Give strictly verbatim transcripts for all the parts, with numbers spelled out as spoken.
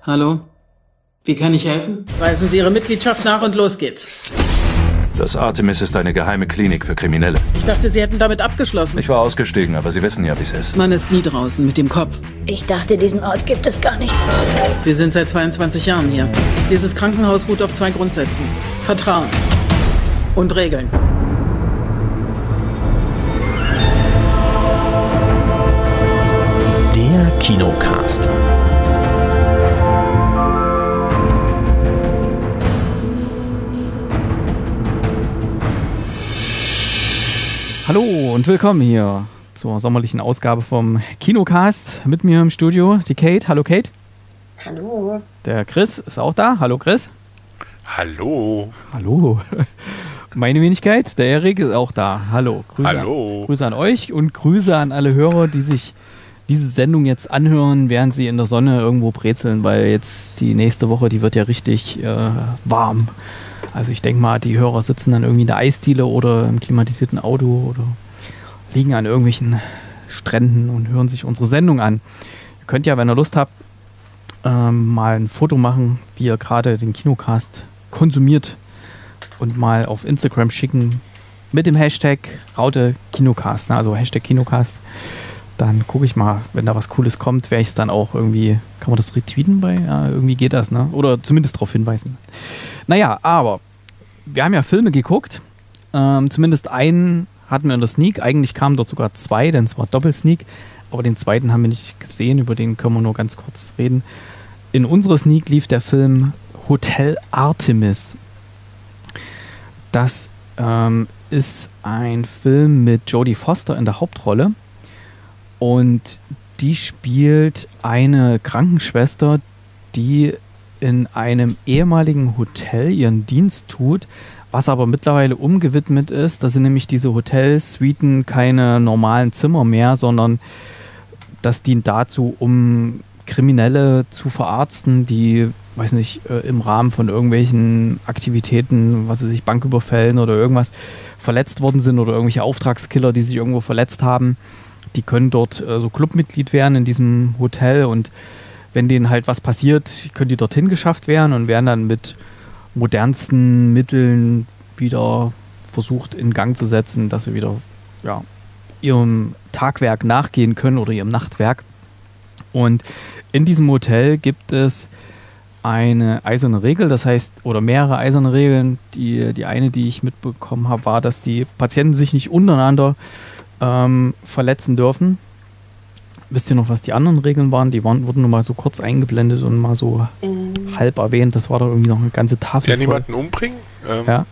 Hallo? Wie kann ich helfen? Weisen Sie Ihre Mitgliedschaft nach und los geht's. Das Artemis ist eine geheime Klinik für Kriminelle. Ich dachte, Sie hätten damit abgeschlossen. Ich war ausgestiegen, aber Sie wissen ja, wie es ist. Man ist nie draußen mit dem Kopf. Ich dachte, diesen Ort gibt es gar nicht. Wir sind seit zweiundzwanzig Jahren hier. Dieses Krankenhaus ruht auf zwei Grundsätzen. Vertrauen und Regeln. Der Kinocast. Hallo und willkommen hier zur sommerlichen Ausgabe vom Kinocast. Mit mir im Studio die Kate. Hallo Kate. Hallo. Der Chris ist auch da. Hallo Chris. Hallo. Hallo. Meine Wenigkeit, der Erik ist auch da. Hallo. Grüße Hallo. An, Grüße an euch und Grüße an alle Hörer, die sich diese Sendung jetzt anhören, während sie in der Sonne irgendwo brezeln, weil jetzt die nächste Woche, die wird ja richtig äh, warm. Also ich denke mal, die Hörer sitzen dann irgendwie in der Eisdiele oder im klimatisierten Auto oder liegen an irgendwelchen Stränden und hören sich unsere Sendung an. Ihr könnt ja, wenn ihr Lust habt, ähm, mal ein Foto machen, wie ihr gerade den Kinocast konsumiert und mal auf Instagram schicken mit dem Hashtag Raute Kinocast, ne? Also Hashtag Kinocast. Dann gucke ich mal, wenn da was Cooles kommt, werde ich es dann auch irgendwie, kann man das retweeten bei? Ja, irgendwie geht das, ne? Oder zumindest darauf hinweisen. Naja, aber wir haben ja Filme geguckt. Ähm, zumindest einen hatten wir in der Sneak. Eigentlich kamen dort sogar zwei, denn es war Doppelsneak. Aber den zweiten haben wir nicht gesehen, über den können wir nur ganz kurz reden. In unserer Sneak lief der Film Hotel Artemis. Das ähm, ist ein Film mit Jodie Foster in der Hauptrolle. Und die spielt eine Krankenschwester, die in einem ehemaligen Hotel ihren Dienst tut, was aber mittlerweile umgewidmet ist. Da sind nämlich diese Hotelsuiten keine normalen Zimmer mehr, sondern das dient dazu, um Kriminelle zu verarzten, die, weiß nicht, im Rahmen von irgendwelchen Aktivitäten, was weiß ich, Banküberfällen oder irgendwas verletzt worden sind oder irgendwelche Auftragskiller, die sich irgendwo verletzt haben. Die können dort äh, so Clubmitglied werden in diesem Hotel und wenn denen halt was passiert, können die dorthin geschafft werden und werden dann mit modernsten Mitteln wieder versucht in Gang zu setzen, dass sie wieder ja, ihrem Tagwerk nachgehen können oder ihrem Nachtwerk. Und in diesem Hotel gibt es eine eiserne Regel, das heißt, oder mehrere eiserne Regeln. Die, die eine, die ich mitbekommen habe, war, dass die Patienten sich nicht untereinander ähm, verletzen dürfen. Wisst ihr noch, was die anderen Regeln waren? Die waren, wurden nur mal so kurz eingeblendet und mal so ähm. halb erwähnt. Das war doch irgendwie noch eine ganze Tafel. Ja, voll. Niemanden umbringen? Ähm, ja.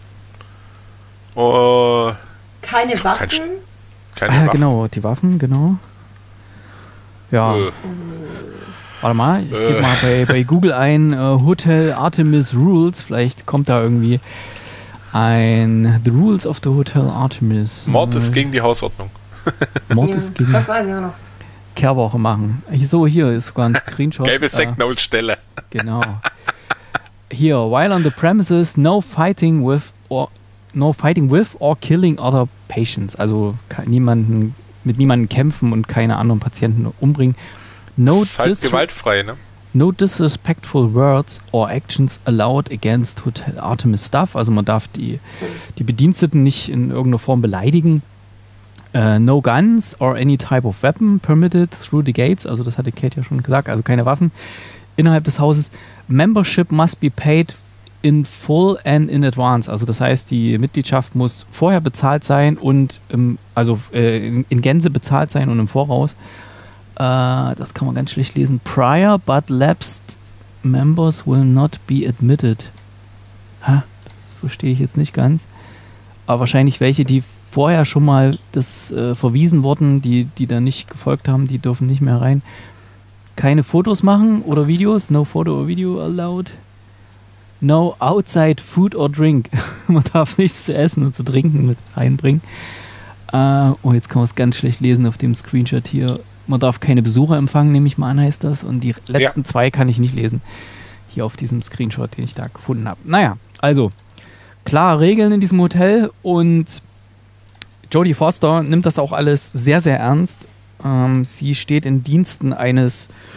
Oh, keine Waffen? Kein, keine ah, ja, Waffen. genau, die Waffen, genau. Ja. Äh. Warte mal, ich äh. gebe mal bei, bei Google ein uh, Hotel Artemis Rules. Vielleicht kommt da irgendwie ein The Rules of the Hotel Artemis. Mord ist gegen die Hausordnung. Mord ja, ist gegen... Das weiß ich auch noch. Kehrwoche machen. So, hier ist sogar ein Screenshot. Gelbe Sektenausstelle. Genau. Hier, while on the premises, no fighting with or no fighting with or killing other patients. Also niemanden, mit niemandem kämpfen und keine anderen Patienten umbringen. No das ist halt gewaltfrei, ne? No disrespectful words or actions allowed against Hotel Artemis Staff. Also man darf die, die Bediensteten nicht in irgendeiner Form beleidigen. Uh, no guns or any type of weapon permitted through the gates. Also das hatte Kate ja schon gesagt, also keine Waffen innerhalb des Hauses. Membership must be paid in full and in advance. Also das heißt, die Mitgliedschaft muss vorher bezahlt sein und im, also äh, in, in Gänze bezahlt sein und im Voraus. Uh, das kann man ganz schlecht lesen. Prior but lapsed members will not be admitted. Ha, das verstehe ich jetzt nicht ganz. Aber wahrscheinlich welche, die vorher schon mal das äh, verwiesen wurden, die, die da nicht gefolgt haben, die dürfen nicht mehr rein. Keine Fotos machen oder Videos. No photo or video allowed. No outside food or drink. Man darf nichts zu essen und zu trinken mit reinbringen. Äh, oh, jetzt kann man es ganz schlecht lesen auf dem Screenshot hier. Man darf keine Besucher empfangen, nehme ich mal an, heißt das. Und die letzten ja. zwei kann ich nicht lesen. Hier auf diesem Screenshot, den ich da gefunden habe. Naja, also klare Regeln in diesem Hotel und Jodie Foster nimmt das auch alles sehr, sehr ernst. Ähm, sie steht in Diensten eines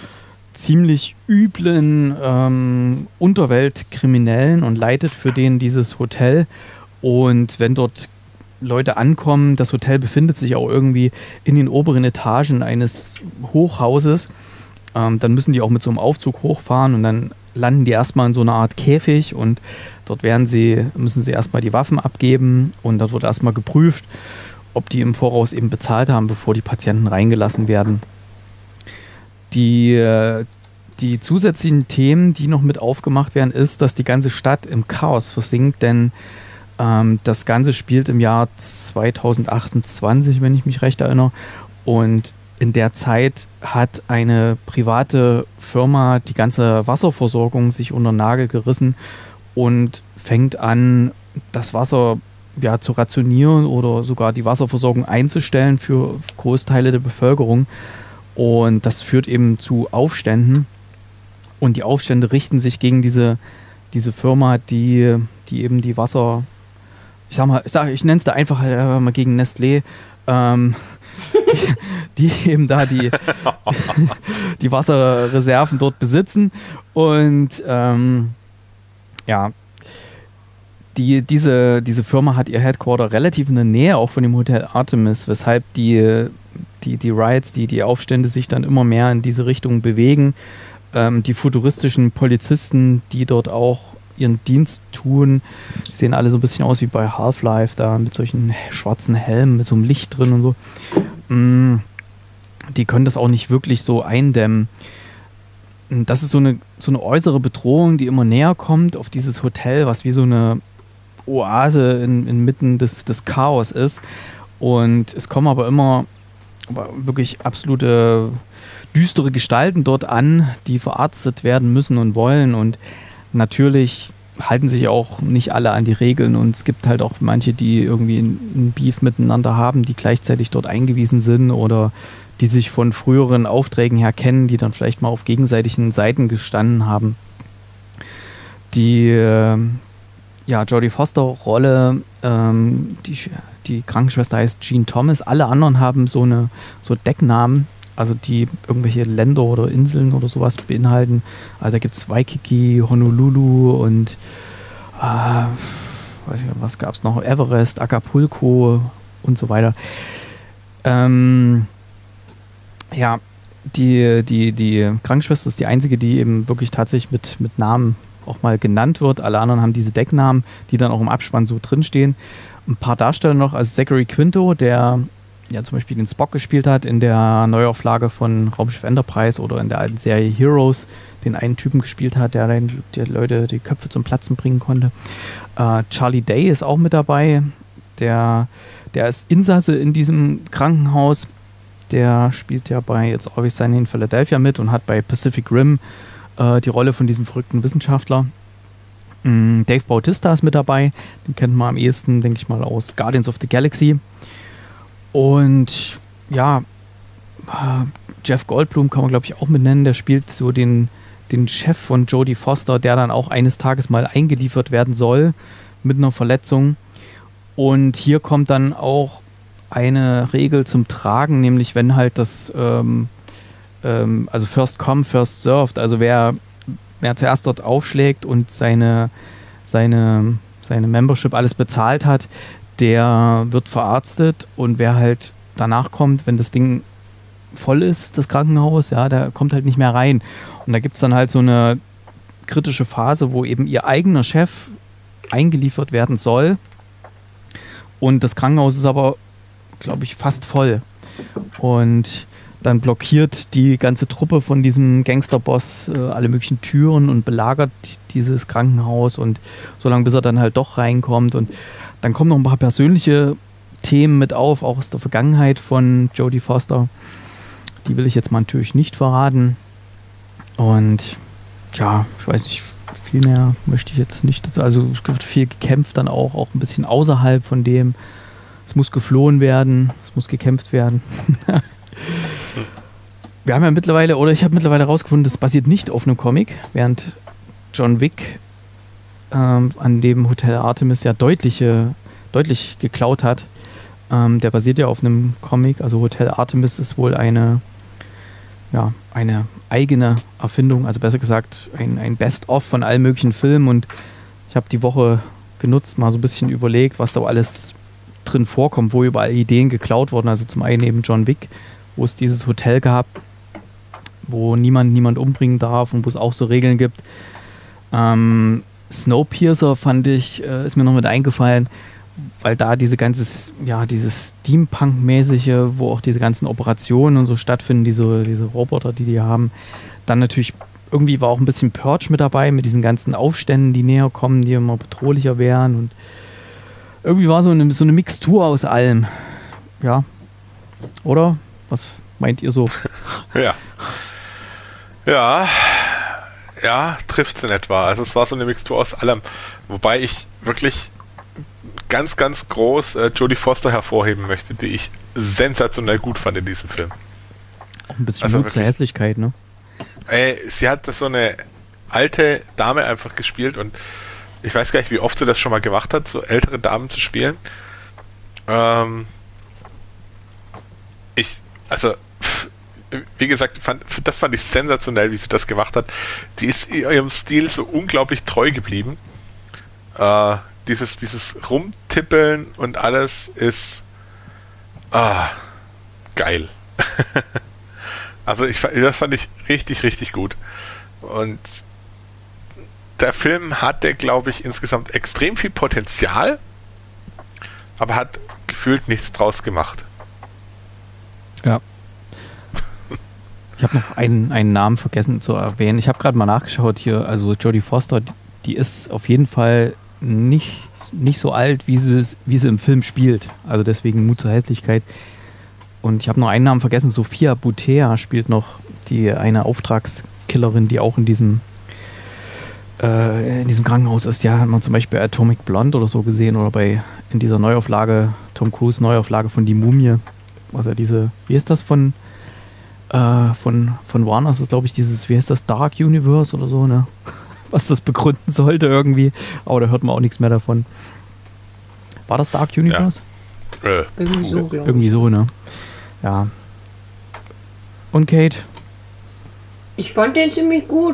ziemlich üblen ähm, Unterweltkriminellen und leitet für den dieses Hotel. Und wenn dort Leute ankommen, das Hotel befindet sich auch irgendwie in den oberen Etagen eines Hochhauses, ähm, dann müssen die auch mit so einem Aufzug hochfahren und dann landen die erstmal in so einer Art Käfig und dort werden sie, müssen sie erstmal die Waffen abgeben und dort wird erstmal geprüft, ob die im Voraus eben bezahlt haben, bevor die Patienten reingelassen werden. Die, die zusätzlichen Themen, die noch mit aufgemacht werden, ist, dass die ganze Stadt im Chaos versinkt, denn ähm, das Ganze spielt im Jahr zweitausendachtundzwanzig, wenn ich mich recht erinnere, und in der Zeit hat eine private Firma die ganze Wasserversorgung sich unter den Nagel gerissen und fängt an, das Wasser ja, zu rationieren oder sogar die Wasserversorgung einzustellen für Großteile der Bevölkerung. Und das führt eben zu Aufständen. Und die Aufstände richten sich gegen diese, diese Firma, die, die eben die Wasser, ich sag mal, ich, sag, ich nenne es da einfach äh, mal gegen Nestlé, ähm, die, die eben da die, die Wasserreserven dort besitzen. Und ähm, ja, die, diese, diese Firma hat ihr Headquarter relativ in der Nähe auch von dem Hotel Artemis, weshalb die, die, die Riots, die, die Aufstände sich dann immer mehr in diese Richtung bewegen. Ähm, die futuristischen Polizisten, die dort auch ihren Dienst tun, sehen alle so ein bisschen aus wie bei Half-Life, da mit solchen schwarzen Helmen, mit so einem Licht drin und so. Mm, die können das auch nicht wirklich so eindämmen. Das ist so eine, so eine äußere Bedrohung, die immer näher kommt auf dieses Hotel, was wie so eine Oase in, inmitten des, des Chaos ist. Und es kommen aber immer aber wirklich absolute düstere Gestalten dort an, die verarztet werden müssen und wollen. Und natürlich halten sich auch nicht alle an die Regeln. Und es gibt halt auch manche, die irgendwie einen Beef miteinander haben, die gleichzeitig dort eingewiesen sind oder die sich von früheren Aufträgen her kennen, die dann vielleicht mal auf gegenseitigen Seiten gestanden haben. Die äh, ja, Jodie Foster-Rolle, ähm, die, die Krankenschwester heißt Jean Thomas. Alle anderen haben so eine so Decknamen, also die irgendwelche Länder oder Inseln oder sowas beinhalten. Also da gibt es Waikiki, Honolulu und äh, weiß ich, was gab es noch? Everest, Acapulco und so weiter. Ähm, ja, die, die, die Krankenschwester ist die einzige, die eben wirklich tatsächlich mit, mit Namen auch mal genannt wird. Alle anderen haben diese Decknamen, die dann auch im Abspann so drinstehen. Ein paar Darsteller noch, also Zachary Quinto, der ja zum Beispiel den Spock gespielt hat in der Neuauflage von Raumschiff Enterprise oder in der alten Serie Heroes, den einen Typen gespielt hat, der den, der Leute die Köpfe zum Platzen bringen konnte. Äh, Charlie Day ist auch mit dabei. Der, der ist Insasse in diesem Krankenhaus. Der spielt ja bei It's Always Sunny in Philadelphia mit und hat bei Pacific Rim äh, die Rolle von diesem verrückten Wissenschaftler. Mhm, Dave Bautista ist mit dabei. Den kennt man am ehesten, denke ich mal, aus Guardians of the Galaxy. Und ja, Jeff Goldblum kann man, glaube ich, auch mit nennen. Der spielt so den, den Chef von Jodie Foster, der dann auch eines Tages mal eingeliefert werden soll mit einer Verletzung. Und hier kommt dann auch eine Regel zum Tragen, nämlich wenn halt das, ähm, ähm, also first come, first served, also wer, wer zuerst dort aufschlägt und seine, seine, seine Membership alles bezahlt hat, der wird verarztet, und wer halt danach kommt, wenn das Ding voll ist, das Krankenhaus, ja, der kommt halt nicht mehr rein. Und da gibt es dann halt so eine kritische Phase, wo eben ihr eigener Chef eingeliefert werden soll, und das Krankenhaus ist aber, glaube ich, fast voll. Und dann blockiert die ganze Truppe von diesem Gangsterboss äh, alle möglichen Türen und belagert dieses Krankenhaus, und so lange, bis er dann halt doch reinkommt. Und dann kommen noch ein paar persönliche Themen mit auf, auch aus der Vergangenheit von Jodie Foster. Die will ich jetzt mal natürlich nicht verraten. Und ja, ich weiß nicht, viel mehr möchte ich jetzt nicht. Also es wird viel gekämpft dann auch, auch ein bisschen außerhalb von dem. Es muss geflohen werden, es muss gekämpft werden. Wir haben ja mittlerweile, oder ich habe mittlerweile herausgefunden, das basiert nicht auf einem Comic, während John Wick ähm, an dem Hotel Artemis ja deutliche, deutlich geklaut hat. Ähm, der basiert ja auf einem Comic, also Hotel Artemis ist wohl eine, ja, eine eigene Erfindung, also besser gesagt ein, ein Best-of von allen möglichen Filmen, und ich habe die Woche genutzt, mal so ein bisschen überlegt, was da alles drin vorkommt, wo überall Ideen geklaut wurden. Also zum einen eben John Wick, wo es dieses Hotel gab, wo niemand niemand umbringen darf und wo es auch so Regeln gibt. Ähm, Snowpiercer fand ich, äh, ist mir noch mit eingefallen, weil da diese ganze, ja, dieses Steampunk-mäßige, wo auch diese ganzen Operationen und so stattfinden, diese, diese Roboter, die die haben. Dann natürlich, irgendwie war auch ein bisschen Purge mit dabei, mit diesen ganzen Aufständen, die näher kommen, die immer bedrohlicher wären, und irgendwie war so eine, so eine Mixtur aus allem. Ja. Oder? Was meint ihr so? Ja. Ja. Ja, trifft es in etwa. Also es war so eine Mixtur aus allem. Wobei ich wirklich ganz, ganz groß äh, Jodie Foster hervorheben möchte, die ich sensationell gut fand in diesem Film. Auch ein bisschen Also Mut zur Hässlichkeit, ne? Ey, sie hat so eine alte Dame einfach gespielt, und ich weiß gar nicht, wie oft sie das schon mal gemacht hat, so ältere Damen zu spielen. Ähm, ich, also, pff, wie gesagt, fand, das fand ich sensationell, wie sie das gemacht hat. Die ist ihrem Stil so unglaublich treu geblieben. Äh, dieses, dieses Rumtippeln und alles ist ah, geil. Also ich, das fand ich richtig, richtig gut. Und der Film hatte, glaube ich, insgesamt extrem viel Potenzial, aber hat gefühlt nichts draus gemacht. Ja. Ich habe noch einen, einen Namen vergessen zu erwähnen. Ich habe gerade mal nachgeschaut hier. Also Jodie Foster, die ist auf jeden Fall nicht, nicht so alt, wie sie, es, wie sie im Film spielt. Also deswegen Mut zur Hässlichkeit. Und ich habe noch einen Namen vergessen. Sophia Boutella spielt noch die eine Auftragskillerin, die auch in diesem äh, in diesem Krankenhaus ist. Ja, hat man zum Beispiel Atomic Blonde oder so gesehen, oder bei in dieser Neuauflage, Tom Cruise Neuauflage von Die Mumie. Was ja diese, wie ist das von äh, von, von Warner? Das ist, glaube ich, dieses, wie heißt das, Dark Universe oder so, ne? Was das begründen sollte irgendwie. Aber da hört man auch nichts mehr davon. War das Dark Universe? Ja. Äh, Irgendwie so, glaube ich. Irgendwie so, ne? Ja. Und Kate? Ich fand den ziemlich gut.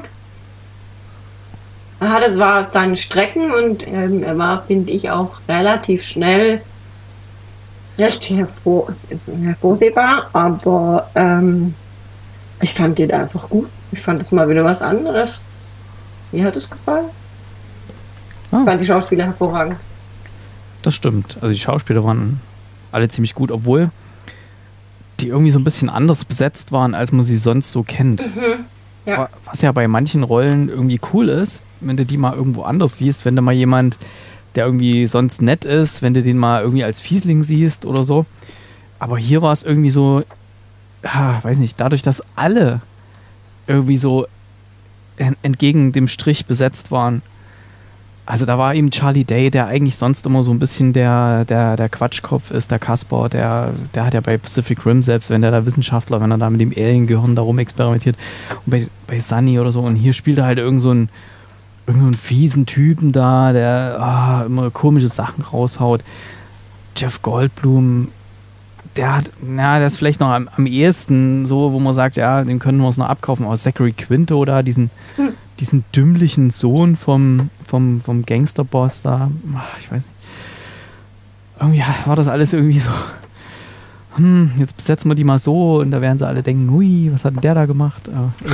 Er hatte zwar seine Strecken, und ähm, er war, finde ich, auch relativ schnell recht hervor hervorsehbar, aber ähm, ich fand den einfach gut. Ich fand es mal wieder was anderes. Mir hat es gefallen. Ah. Ich fand die Schauspieler hervorragend. Das stimmt. Also die Schauspieler waren alle ziemlich gut, obwohl die irgendwie so ein bisschen anders besetzt waren, als man sie sonst so kennt. Mhm. Ja. Was ja bei manchen Rollen irgendwie cool ist, wenn du die mal irgendwo anders siehst, wenn du mal jemand, der irgendwie sonst nett ist, wenn du den mal irgendwie als Fiesling siehst oder so. Aber hier war es irgendwie so, ja, weiß nicht, dadurch, dass alle irgendwie so entgegen dem Strich besetzt waren. Also da war eben Charlie Day, der eigentlich sonst immer so ein bisschen der, der, der Quatschkopf ist, der Kasper, der, der hat ja bei Pacific Rim, selbst wenn der da Wissenschaftler, wenn er da mit dem Alien-Gehirn da rum experimentiert, und bei, bei Sunny oder so, und hier spielt er halt irgend so einen, irgend so einen fiesen Typen da, der ah, immer komische Sachen raushaut. Jeff Goldblum, der hat, na, der ist vielleicht noch am, am ehesten so, wo man sagt, ja, den können wir uns noch abkaufen, aber Zachary Quinto da, diesen hm. diesen dümmlichen Sohn vom, vom, vom Gangsterboss da, ach, ich weiß nicht. Irgendwie war das alles irgendwie so, hm, jetzt besetzen wir die mal so, und da werden sie alle denken, hui, was hat denn der da gemacht?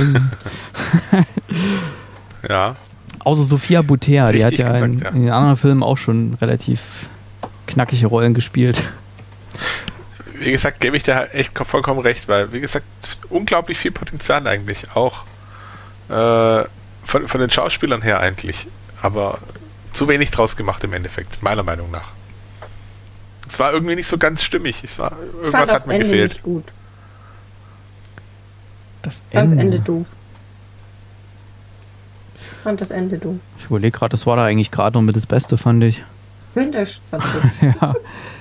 ja. Außer Sophia Boutella, die hat ja, gesagt, in, ja in den anderen Filmen auch schon relativ knackige Rollen gespielt. Wie gesagt, gebe ich dir halt echt vollkommen recht, weil, wie gesagt, unglaublich viel Potenzial eigentlich auch. Äh, Von, von den Schauspielern her eigentlich, aber zu wenig draus gemacht im Endeffekt, meiner Meinung nach. Es war irgendwie nicht so ganz stimmig. Es war, irgendwas hat mir Ende gefehlt. Nicht gut. Das Ich fand das Ende. Ende doof. Ich fand das Ende doof. Ich überlege gerade, das war da eigentlich gerade noch mit das Beste, fand ich. Wintersch. ja.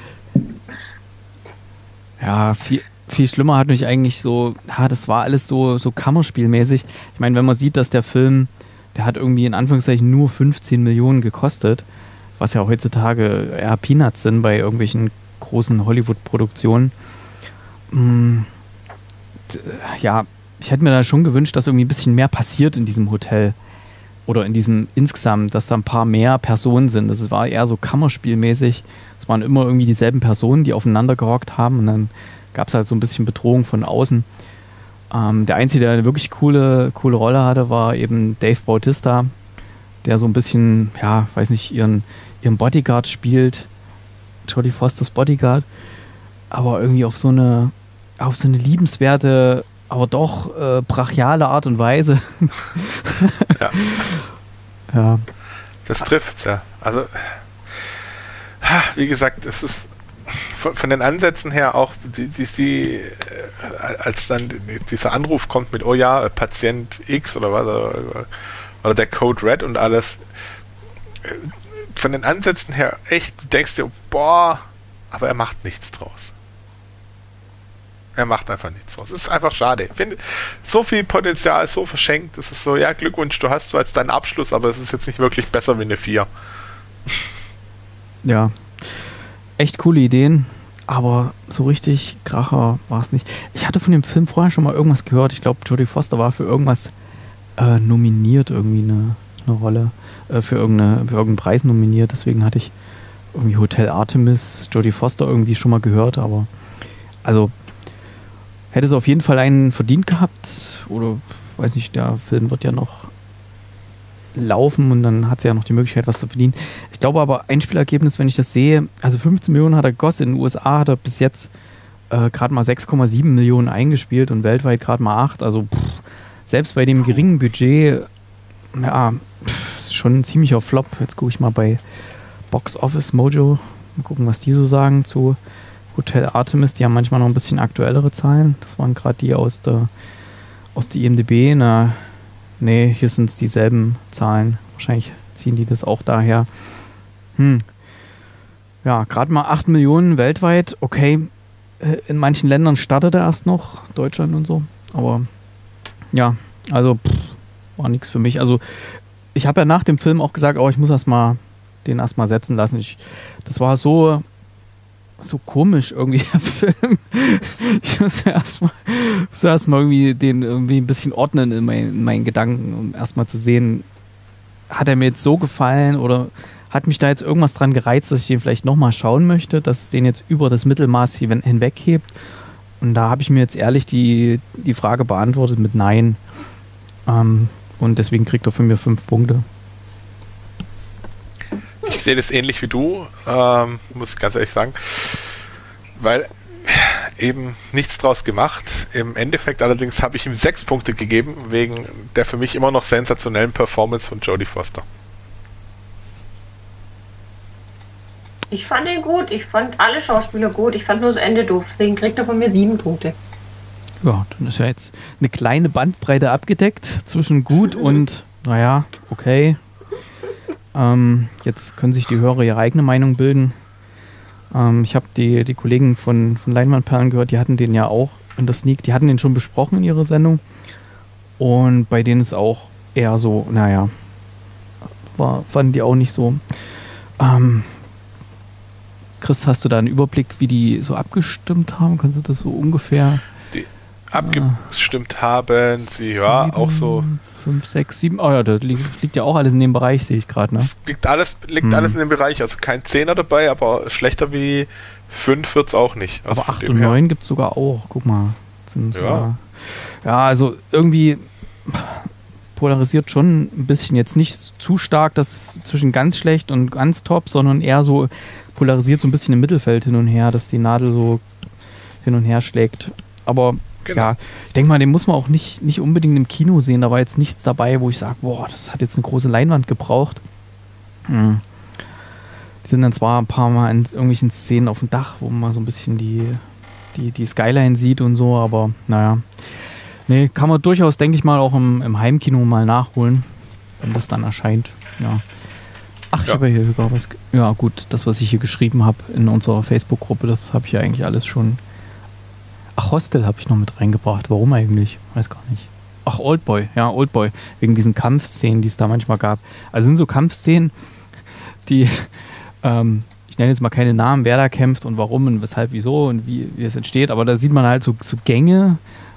Ja, viel, viel schlimmer hat mich eigentlich so, ja, das war alles so, so Kammerspielmäßig. Ich meine, wenn man sieht, dass der Film, der hat irgendwie in Anführungszeichen nur fünfzehn Millionen gekostet, was ja heutzutage eher Peanuts sind bei irgendwelchen großen Hollywood-Produktionen. Ja, ich hätte mir da schon gewünscht, dass irgendwie ein bisschen mehr passiert in diesem Hotel. Oder in diesem insgesamt, dass da ein paar mehr Personen sind. Das war eher so kammerspielmäßig. Es waren immer irgendwie dieselben Personen, die aufeinander gehockt haben. Und dann gab es halt so ein bisschen Bedrohung von außen. Ähm, der Einzige, der eine wirklich coole, coole Rolle hatte, war eben Dave Bautista, der so ein bisschen, ja, weiß nicht, ihren, ihren Bodyguard spielt. Jodie Fosters Bodyguard. Aber irgendwie auf so eine, auf so eine liebenswerte, aber doch äh, brachiale Art und Weise. Ja. Ja. Das trifft's, ja. Also, wie gesagt, es ist von, von den Ansätzen her auch, die, die, die, als dann dieser Anruf kommt mit, oh ja, Patient X oder was, oder, oder der Code Red und alles, von den Ansätzen her echt, du denkst dir, boah, aber er macht nichts draus. Er macht einfach nichts draus. Es ist einfach schade. Ich finde, so viel Potenzial, so verschenkt. Es ist so, ja, Glückwunsch, du hast zwar jetzt deinen Abschluss, aber es ist jetzt nicht wirklich besser wie eine vier. Ja. Echt coole Ideen, aber so richtig Kracher war es nicht. Ich hatte von dem Film vorher schon mal irgendwas gehört. Ich glaube, Jodie Foster war für irgendwas äh, nominiert, irgendwie eine, eine Rolle, äh, für, irgendeine, für irgendeinen Preis nominiert. Deswegen hatte ich irgendwie Hotel Artemis, Jodie Foster irgendwie schon mal gehört, aber also hätte es auf jeden Fall einen verdient gehabt oder weiß nicht, der Film wird ja noch laufen und dann hat sie ja noch die Möglichkeit, was zu verdienen. Ich glaube aber, Einspielergebnis, wenn ich das sehe, also fünfzehn Millionen hat er gekostet, in den U S A hat er bis jetzt äh, gerade mal sechs Komma sieben Millionen eingespielt und weltweit gerade mal acht, also pff, selbst bei dem geringen Budget, ja, pff, ist schon ein ziemlicher Flop. Jetzt gucke ich mal bei Box Office Mojo, mal gucken, was die so sagen zu Hotel Artemis, die haben manchmal noch ein bisschen aktuellere Zahlen. Das waren gerade die aus der aus der I M D B. Na, nee, hier sind es dieselben Zahlen. Wahrscheinlich ziehen die das auch daher. Hm. Ja, gerade mal acht Millionen weltweit. Okay, in manchen Ländern startet er erst noch, Deutschland und so. Aber ja, also pff, war nichts für mich. Also ich habe ja nach dem Film auch gesagt, oh, ich muss erst mal den erstmal setzen lassen. Ich, das war so so komisch irgendwie, der Film. Ich muss ja erstmal erst irgendwie den irgendwie ein bisschen ordnen in, mein, in meinen Gedanken, um erstmal zu sehen, hat er mir jetzt so gefallen oder hat mich da jetzt irgendwas dran gereizt, dass ich den vielleicht nochmal schauen möchte, dass es den jetzt über das Mittelmaß hinweghebt. Und da habe ich mir jetzt ehrlich die, die Frage beantwortet mit Nein. Ähm, und deswegen kriegt er von mir fünf Punkte. Ich sehe das ähnlich wie du, ähm, muss ich ganz ehrlich sagen, weil eben nichts draus gemacht. Im Endeffekt allerdings habe ich ihm sechs Punkte gegeben, wegen der für mich immer noch sensationellen Performance von Jodie Foster. Ich fand ihn gut, ich fand alle Schauspieler gut, ich fand nur das Ende doof, deswegen kriegt er von mir sieben Punkte. Ja, dann ist ja jetzt eine kleine Bandbreite abgedeckt zwischen gut und, naja, okay. Ähm, jetzt können sich die Hörer ihre eigene Meinung bilden. Ähm, ich habe die, die Kollegen von, von Leinwandperlen gehört, die hatten den ja auch in der Sneak, die hatten den schon besprochen in ihrer Sendung. Und bei denen ist auch eher so, naja, war, fanden die auch nicht so. Ähm, Chris, hast du da einen Überblick, wie die so abgestimmt haben? Kannst du das so ungefähr? Die abgestimmt äh, haben, sie ja sieben, auch so. fünf, sechs, sieben, oh ja, das liegt, liegt ja auch alles in dem Bereich, sehe ich gerade, ne? Es liegt alles, liegt hm. alles in dem Bereich, also kein Zehner dabei, aber schlechter wie fünf wird es auch nicht. Also aber acht und neun gibt es sogar auch, guck mal. Sind ja. Sogar, ja, also irgendwie polarisiert schon ein bisschen, jetzt nicht zu stark, das zwischen ganz schlecht und ganz top, sondern eher so polarisiert so ein bisschen im Mittelfeld hin und her, dass die Nadel so hin und her schlägt. Aber genau. Ja, ich denke mal, den muss man auch nicht, nicht unbedingt im Kino sehen. Da war jetzt nichts dabei, wo ich sage, boah, das hat jetzt eine große Leinwand gebraucht. Hm. Die sind dann zwar ein paar Mal in irgendwelchen Szenen auf dem Dach, wo man so ein bisschen die, die, die Skyline sieht und so, aber naja. Nee, kann man durchaus, denke ich mal, auch im, im Heimkino mal nachholen, wenn das dann erscheint. Ja. Ach, ich ja. habe ja hier sogar was. Ja, gut, das, was ich hier geschrieben habe in unserer Facebook-Gruppe, das habe ich ja eigentlich alles schon. Ach, Hostel habe ich noch mit reingebracht. Warum eigentlich? Weiß gar nicht. Ach, Oldboy. Ja, Oldboy. Wegen diesen Kampfszenen, die es da manchmal gab. Also sind so Kampfszenen, die, ähm, ich nenne jetzt mal keine Namen, wer da kämpft und warum und weshalb, wieso und wie, wie es entsteht. Aber da sieht man halt so, so Gänge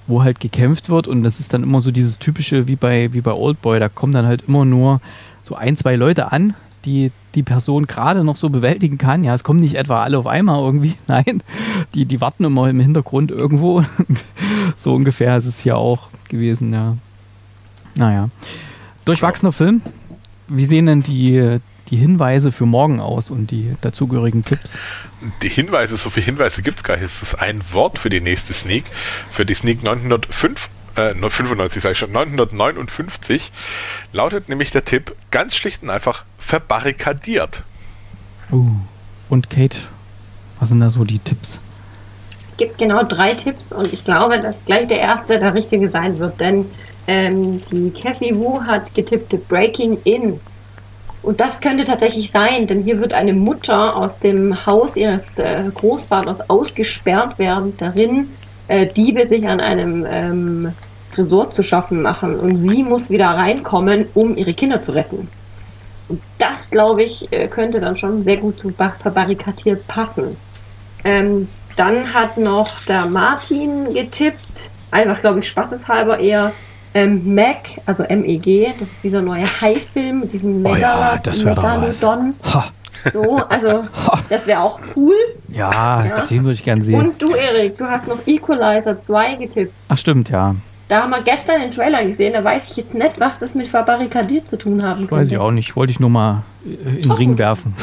wo halt gekämpft wird und das ist dann immer so dieses typische wie bei, wie bei Oldboy, da kommen dann halt immer nur so ein, zwei Leute an, die die Person gerade noch so bewältigen kann. Ja, es kommen nicht etwa alle auf einmal irgendwie, nein, die, die warten immer im Hintergrund irgendwo und so ungefähr ist es hier auch gewesen, ja. Naja, durchwachsener Film. Wie sehen denn die, die Hinweise für morgen aus und die dazugehörigen Tipps? Die Hinweise, so viele Hinweise gibt es gar nicht. Es ist ein Wort für die nächste Sneak, für die Sneak neunzehnhundertfünf, äh, fünfundneunzig sage ich schon, neunzehnhundertneunundfünfzig, lautet nämlich der Tipp ganz schlicht und einfach verbarrikadiert. Uh, und Kate, was sind da so die Tipps? Es gibt genau drei Tipps und ich glaube, dass gleich der erste der richtige sein wird, denn ähm, die Cathy Wu hat getippt Breaking In. Und das könnte tatsächlich sein, denn hier wird eine Mutter aus dem Haus ihres äh, Großvaters ausgesperrt, während darin äh, Diebe sich an einem ähm, Tresor zu schaffen machen. Und sie muss wieder reinkommen, um ihre Kinder zu retten. Und das, glaube ich, äh, könnte dann schon sehr gut zu verbarrikadiert passen. Ähm, dann hat noch der Martin getippt, einfach, glaube ich, spaßeshalber eher, Ähm, Meg, also M E G, das ist dieser neue Hai-Film mit diesem oh ja, Megalodon. So, also das wäre auch cool. Ja, ja, den würde ich gern sehen. Und du, Erik, du hast noch Equalizer zwei getippt. Ach stimmt, ja. Da haben wir gestern den Trailer gesehen, da weiß ich jetzt nicht, was das mit verbarrikadiert zu tun haben das könnte. Weiß ich auch nicht, wollte ich nur mal in den oh. Ring werfen.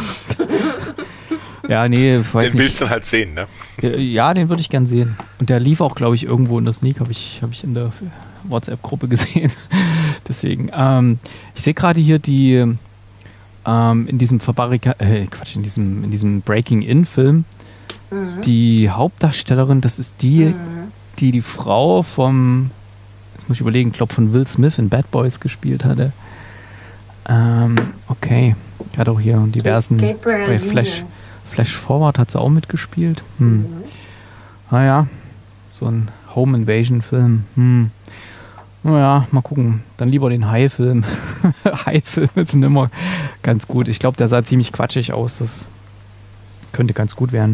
Ja, nee, ich weiß den nicht. willst du dann halt sehen, ne? Ja, den würde ich gern sehen. Und der lief auch, glaube ich, irgendwo in der Sneak, habe ich, hab ich in der WhatsApp-Gruppe gesehen. Deswegen, ähm, ich sehe gerade hier die ähm, in diesem Verbarrika äh, Quatsch, in diesem, in diesem Breaking-In-Film mhm. die Hauptdarstellerin, das ist die, mhm. die die Frau vom, jetzt muss ich überlegen, ich glaube von Will Smith in Bad Boys gespielt hatte. Ähm, okay. Hat auch hier diversen, Gabriel bei Flash, Flash Forward hat sie auch mitgespielt. Hm. Mhm. Naja, so ein Home Invasion-Film. Hm. Naja, mal gucken. Dann lieber den Hai-Film. Hai-Filme sind immer ganz gut. Ich glaube, der sah ziemlich quatschig aus. Das könnte ganz gut werden.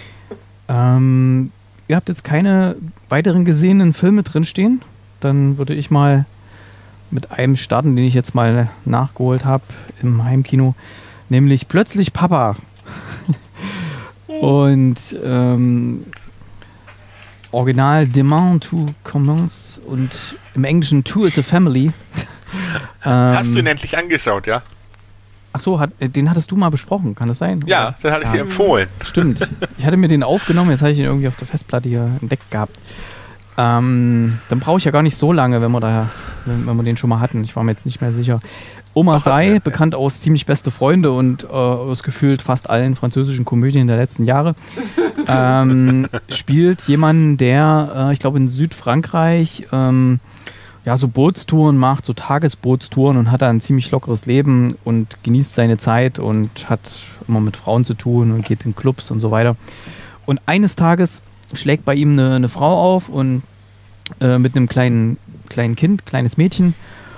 Ähm, ihr habt jetzt keine weiteren gesehenen Filme drinstehen. Dann würde ich mal mit einem starten, den ich jetzt mal nachgeholt habe im Heimkino. Nämlich Plötzlich Papa. Und ähm, Original Demain to Commence und im Englischen Two is a Family. ähm, Hast du ihn endlich angeschaut, ja? Achso, hat, den hattest du mal besprochen, kann das sein? Ja, den hatte ich ja. dir empfohlen. Stimmt. Ich hatte mir den aufgenommen, jetzt habe ich ihn irgendwie auf der Festplatte hier entdeckt gehabt. Ähm, dann brauche ich ja gar nicht so lange, wenn wir, da, wenn, wenn wir den schon mal hatten. Ich war mir jetzt nicht mehr sicher. Omar Sy, ja, bekannt ja. aus Ziemlich beste Freunde und äh, aus gefühlt fast allen französischen Komödien der letzten Jahre, ähm, spielt jemanden, der, äh, ich glaube in Südfrankreich, ähm, ja, so Bootstouren macht, so Tagesbootstouren und hat da ein ziemlich lockeres Leben und genießt seine Zeit und hat immer mit Frauen zu tun und geht in Clubs und so weiter. Und eines Tages schlägt bei ihm eine, eine Frau auf und äh, mit einem kleinen, kleinen Kind, kleines Mädchen.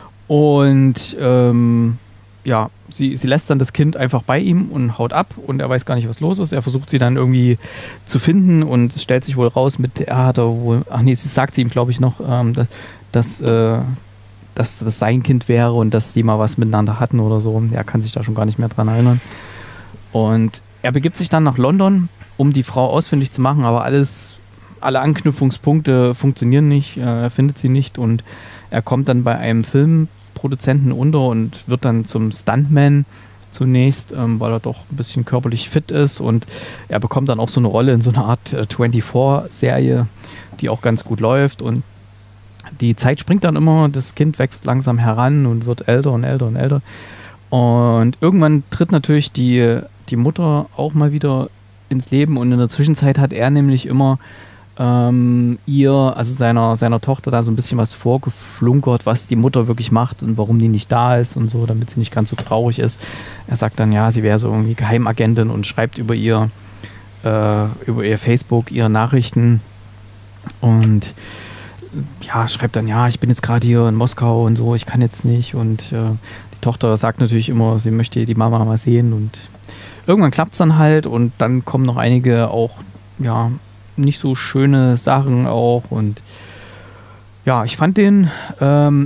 Und ähm, ja, sie, sie lässt dann das Kind einfach bei ihm und haut ab und er weiß gar nicht, was los ist. Er versucht sie dann irgendwie zu finden und es stellt sich wohl raus, mit er hat er wohl, ach nee, sie sagt sie ihm, glaube ich, noch, ähm, dass, dass, äh, dass das sein Kind wäre und dass die mal was miteinander hatten oder so. Er kann sich da schon gar nicht mehr dran erinnern. Und er begibt sich dann nach London, um die Frau ausfindig zu machen, aber alles, alle Anknüpfungspunkte funktionieren nicht, er findet sie nicht und er kommt dann bei einem Filmproduzenten unter und wird dann zum Stuntman zunächst, ähm, weil er doch ein bisschen körperlich fit ist und er bekommt dann auch so eine Rolle in so einer Art äh, vierundzwanzig-Serie, die auch ganz gut läuft und die Zeit springt dann immer, das Kind wächst langsam heran und wird älter und älter und älter und irgendwann tritt natürlich die, die Mutter auch mal wieder ins Leben und in der Zwischenzeit hat er nämlich immer ähm, ihr, also seiner, seiner Tochter da so ein bisschen was vorgeflunkert, was die Mutter wirklich macht und warum die nicht da ist und so, damit sie nicht ganz so traurig ist. Er sagt dann, ja, sie wäre so irgendwie Geheimagentin und schreibt über ihr äh, über ihr Facebook ihre Nachrichten und ja, schreibt dann, ja, ich bin jetzt gerade hier in Moskau und so, ich kann jetzt nicht und äh, die Tochter sagt natürlich immer, sie möchte die Mama mal sehen und irgendwann klappt es dann halt und dann kommen noch einige auch, ja, nicht so schöne Sachen auch und Ja, ich fand den, ähm,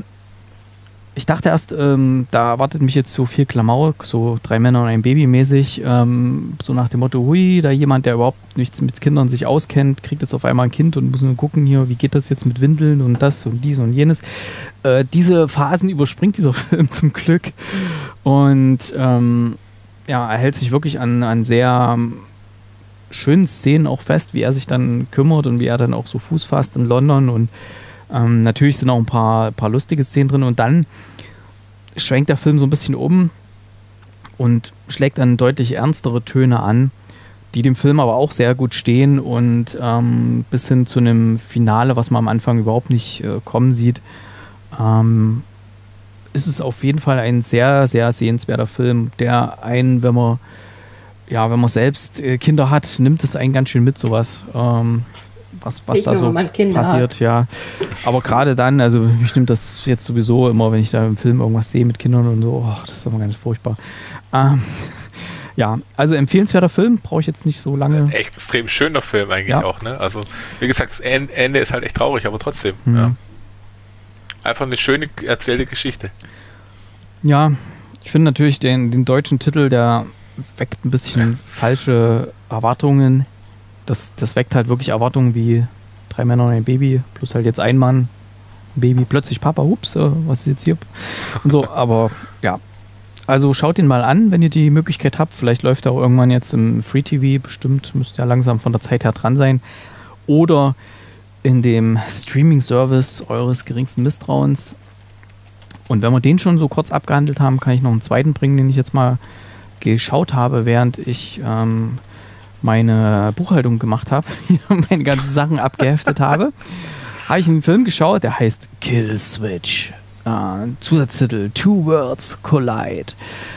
ich dachte erst, ähm, da erwartet mich jetzt so viel Klamauk, so drei Männer und ein Baby mäßig, ähm, so nach dem Motto, hui, da jemand, der überhaupt nichts mit Kindern sich auskennt, kriegt jetzt auf einmal ein Kind und muss nur gucken hier, wie geht das jetzt mit Windeln und das und dies und jenes. Äh, diese Phasen überspringt dieser Film zum Glück und ähm, ja, er hält sich wirklich an, an sehr schönen Szenen auch fest, wie er sich dann kümmert und wie er dann auch so Fuß fasst in London und ähm, natürlich sind auch ein paar, paar lustige Szenen drin und dann schwenkt der Film so ein bisschen um und schlägt dann deutlich ernstere Töne an, die dem Film aber auch sehr gut stehen und ähm, bis hin zu einem Finale, was man am Anfang überhaupt nicht äh, kommen sieht, ähm, ist es auf jeden Fall ein sehr, sehr sehenswerter Film, der einen, wenn man ja, wenn man selbst äh, Kinder hat, nimmt es einen ganz schön mit, sowas. Ähm, was was Ich da so passiert, hat. ja. Aber gerade dann, also mich nimmt das jetzt sowieso immer, wenn ich da im Film irgendwas sehe mit Kindern und so, oh, das ist immer ganz furchtbar. Ähm, ja, also empfehlenswerter Film, brauche ich jetzt nicht so lange. Extrem schöner Film eigentlich ja. auch, ne? Also, wie gesagt, das Ende ist halt echt traurig, aber trotzdem, mhm. ja. Einfach eine schöne erzählte Geschichte. Ja, ich finde natürlich den, den deutschen Titel, der weckt ein bisschen falsche Erwartungen. Das, das weckt halt wirklich Erwartungen wie drei Männer und ein Baby, plus halt jetzt ein Mann, ein Baby, plötzlich Papa, ups, äh, was ist jetzt hier? Und so, aber ja. Also schaut ihn mal an, wenn ihr die Möglichkeit habt. Vielleicht läuft er auch irgendwann jetzt im Free-T V, bestimmt müsste ja langsam von der Zeit her dran sein. Oder in dem Streaming-Service eures geringsten Misstrauens. Und wenn wir den schon so kurz abgehandelt haben, kann ich noch einen zweiten bringen, den ich jetzt mal geschaut habe, während ich ähm, meine Buchhaltung gemacht habe, meine ganzen Sachen abgeheftet habe, habe ich einen Film geschaut, der heißt Kill Switch. Äh, Zusatztitel Two Worlds Collide.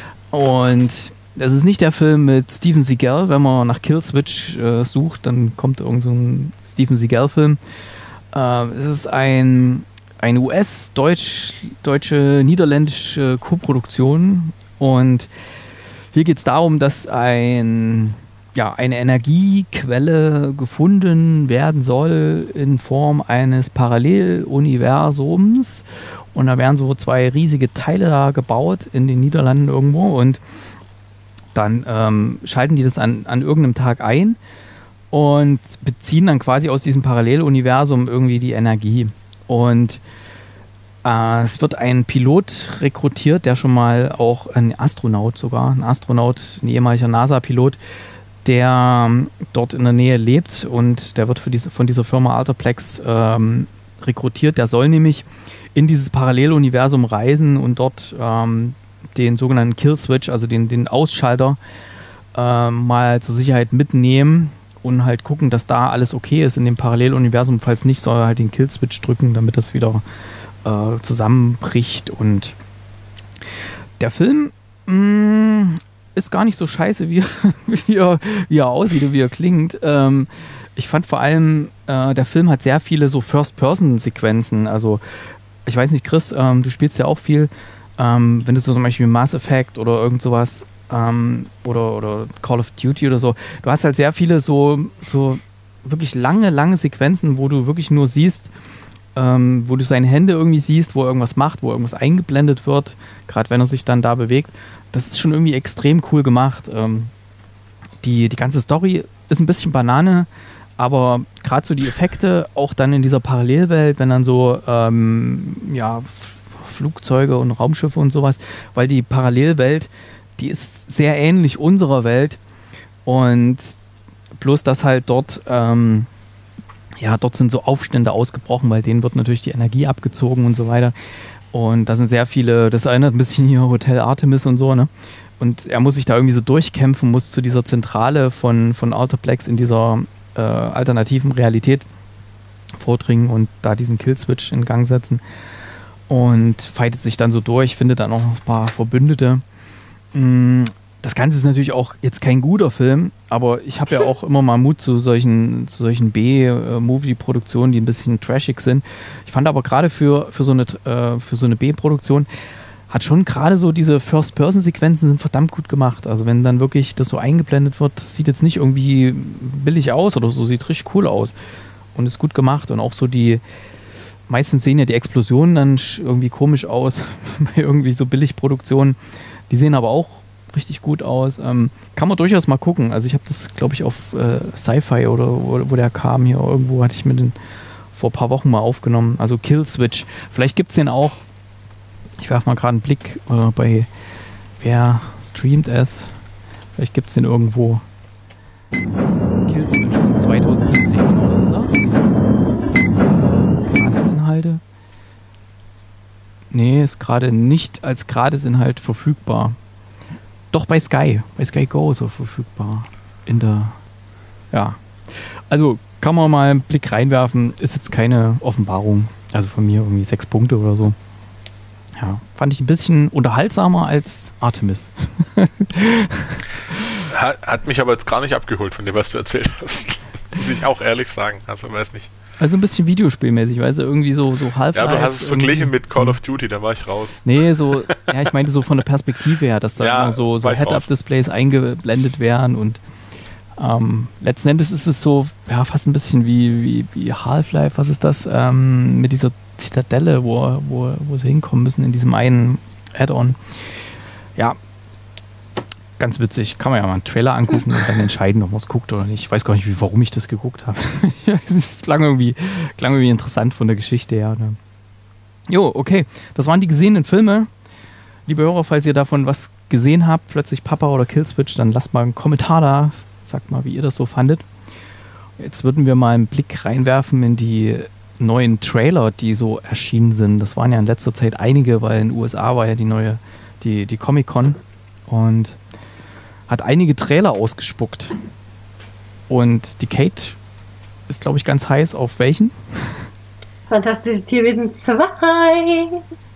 Und das ist nicht der Film mit Steven Seagal. Wenn man nach Kill Switch äh, sucht, dann kommt irgend so ein Steven Seagal-Film. Äh, es ist ein, eine U S-deutsche, niederländische Koproduktion und hier geht es darum, dass ein, ja, eine Energiequelle gefunden werden soll in Form eines Paralleluniversums. Und da werden so zwei riesige Teile da gebaut in den Niederlanden irgendwo. Und dann ähm, schalten die das an, an irgendeinem Tag ein und beziehen dann quasi aus diesem Paralleluniversum irgendwie die Energie. Und es wird ein Pilot rekrutiert, der schon mal auch ein Astronaut sogar, ein Astronaut, ein ehemaliger NASA-Pilot, der dort in der Nähe lebt und der wird für diese, von dieser Firma Alterplex ähm, rekrutiert. Der soll nämlich in dieses Paralleluniversum reisen und dort ähm, den sogenannten Kill-Switch, also den, den Ausschalter, ähm, mal zur Sicherheit mitnehmen und halt gucken, dass da alles okay ist in dem Paralleluniversum. Falls nicht, soll er halt den Kill-Switch drücken, damit das wieder zusammenbricht. Und der Film mh, ist gar nicht so scheiße, wie, wie, er, wie er aussieht und wie er klingt. Ähm, ich fand vor allem, äh, der Film hat sehr viele so First-Person-Sequenzen. Also ich weiß nicht, Chris, ähm, du spielst ja auch viel. Ähm, wenn du so zum Beispiel Mass Effect oder irgend sowas ähm, oder, oder Call of Duty oder so, du hast halt sehr viele so, so wirklich lange, lange Sequenzen, wo du wirklich nur siehst, Ähm, wo du seine Hände irgendwie siehst, wo er irgendwas macht, wo irgendwas eingeblendet wird, gerade wenn er sich dann da bewegt. Das ist schon irgendwie extrem cool gemacht. Ähm, die, die ganze Story ist ein bisschen Banane, aber gerade so die Effekte, auch dann in dieser Parallelwelt, wenn dann so ähm, ja, F- Flugzeuge und Raumschiffe und sowas, weil die Parallelwelt, die ist sehr ähnlich unserer Welt und bloß, dass halt dort ähm, ja, dort sind so Aufstände ausgebrochen, weil denen wird natürlich die Energie abgezogen und so weiter. Und da sind sehr viele, das erinnert ein bisschen hier Hotel Artemis und so, ne? Und er muss sich da irgendwie so durchkämpfen, muss zu dieser Zentrale von, von Alterplex in dieser äh, alternativen Realität vordringen und da diesen Killswitch in Gang setzen. Und fightet sich dann so durch, findet dann auch noch ein paar Verbündete. Mm. Das Ganze ist natürlich auch jetzt kein guter Film, aber ich habe ja auch immer mal Mut zu solchen, zu solchen B-Movie-Produktionen, die ein bisschen trashig sind. Ich fand aber gerade für, für so eine, äh, für so eine B-Produktion hat schon gerade so diese First-Person-Sequenzen sind verdammt gut gemacht. Also wenn dann wirklich das so eingeblendet wird, das sieht jetzt nicht irgendwie billig aus oder so, sieht richtig cool aus und ist gut gemacht. Und auch so die, meistens sehen ja die Explosionen dann irgendwie komisch aus, bei irgendwie so Billigproduktionen. Die sehen aber auch richtig gut aus. Ähm, kann man durchaus mal gucken. Also ich habe das, glaube ich, auf äh, Sci-Fi oder wo, wo der kam hier irgendwo, hatte ich mir den vor ein paar Wochen mal aufgenommen. Also Killswitch. Vielleicht gibt es den auch. Ich werfe mal gerade einen Blick äh, bei wer streamt es. Vielleicht gibt es den irgendwo. Killswitch von zwanzig siebzehn oder so. Gratisinhalte. Nee, ist gerade nicht als Gratisinhalt verfügbar. Doch bei Sky. Bei Sky Go ist er verfügbar. In der. Ja. Also kann man mal einen Blick reinwerfen. Ist jetzt keine Offenbarung. Also von mir irgendwie sechs Punkte oder so. Ja. Fand ich ein bisschen unterhaltsamer als Artemis. Hat, hat mich aber jetzt gar nicht abgeholt von dem, was du erzählt hast. Muss ich auch ehrlich sagen. Also weiß nicht. Also ein bisschen Videospielmäßig, weißt du, irgendwie so, so Half-Life. Ja, du hast es verglichen mit Call of Duty, da war ich raus. Nee, so, ja, ich meinte so von der Perspektive her, dass da ja, immer so, so Head-Up-Displays eingeblendet werden und ähm, letzten Endes ist es so, ja, fast ein bisschen wie, wie, wie Half-Life, was ist das, ähm, mit dieser Zitadelle, wo, wo, wo sie hinkommen müssen, in diesem einen Add-on. Ja, ganz witzig. Kann man ja mal einen Trailer angucken und dann entscheiden, ob man es guckt oder nicht. Ich weiß gar nicht, wie, warum ich das geguckt habe. Ich weiß nicht, es klang irgendwie, klang irgendwie interessant von der Geschichte her. Ne? Jo, okay. Das waren die gesehenen Filme. Liebe Hörer, falls ihr davon was gesehen habt, plötzlich Papa oder Killswitch, dann lasst mal einen Kommentar da. Sagt mal, wie ihr das so fandet. Jetzt würden wir mal einen Blick reinwerfen in die neuen Trailer, die so erschienen sind. Das waren ja in letzter Zeit einige, weil in den U S A war ja die neue, die, die Comic-Con. Und hat einige Trailer ausgespuckt. Und die Kate ist, glaube ich, ganz heiß auf welchen? Fantastische Tierwesen zwei.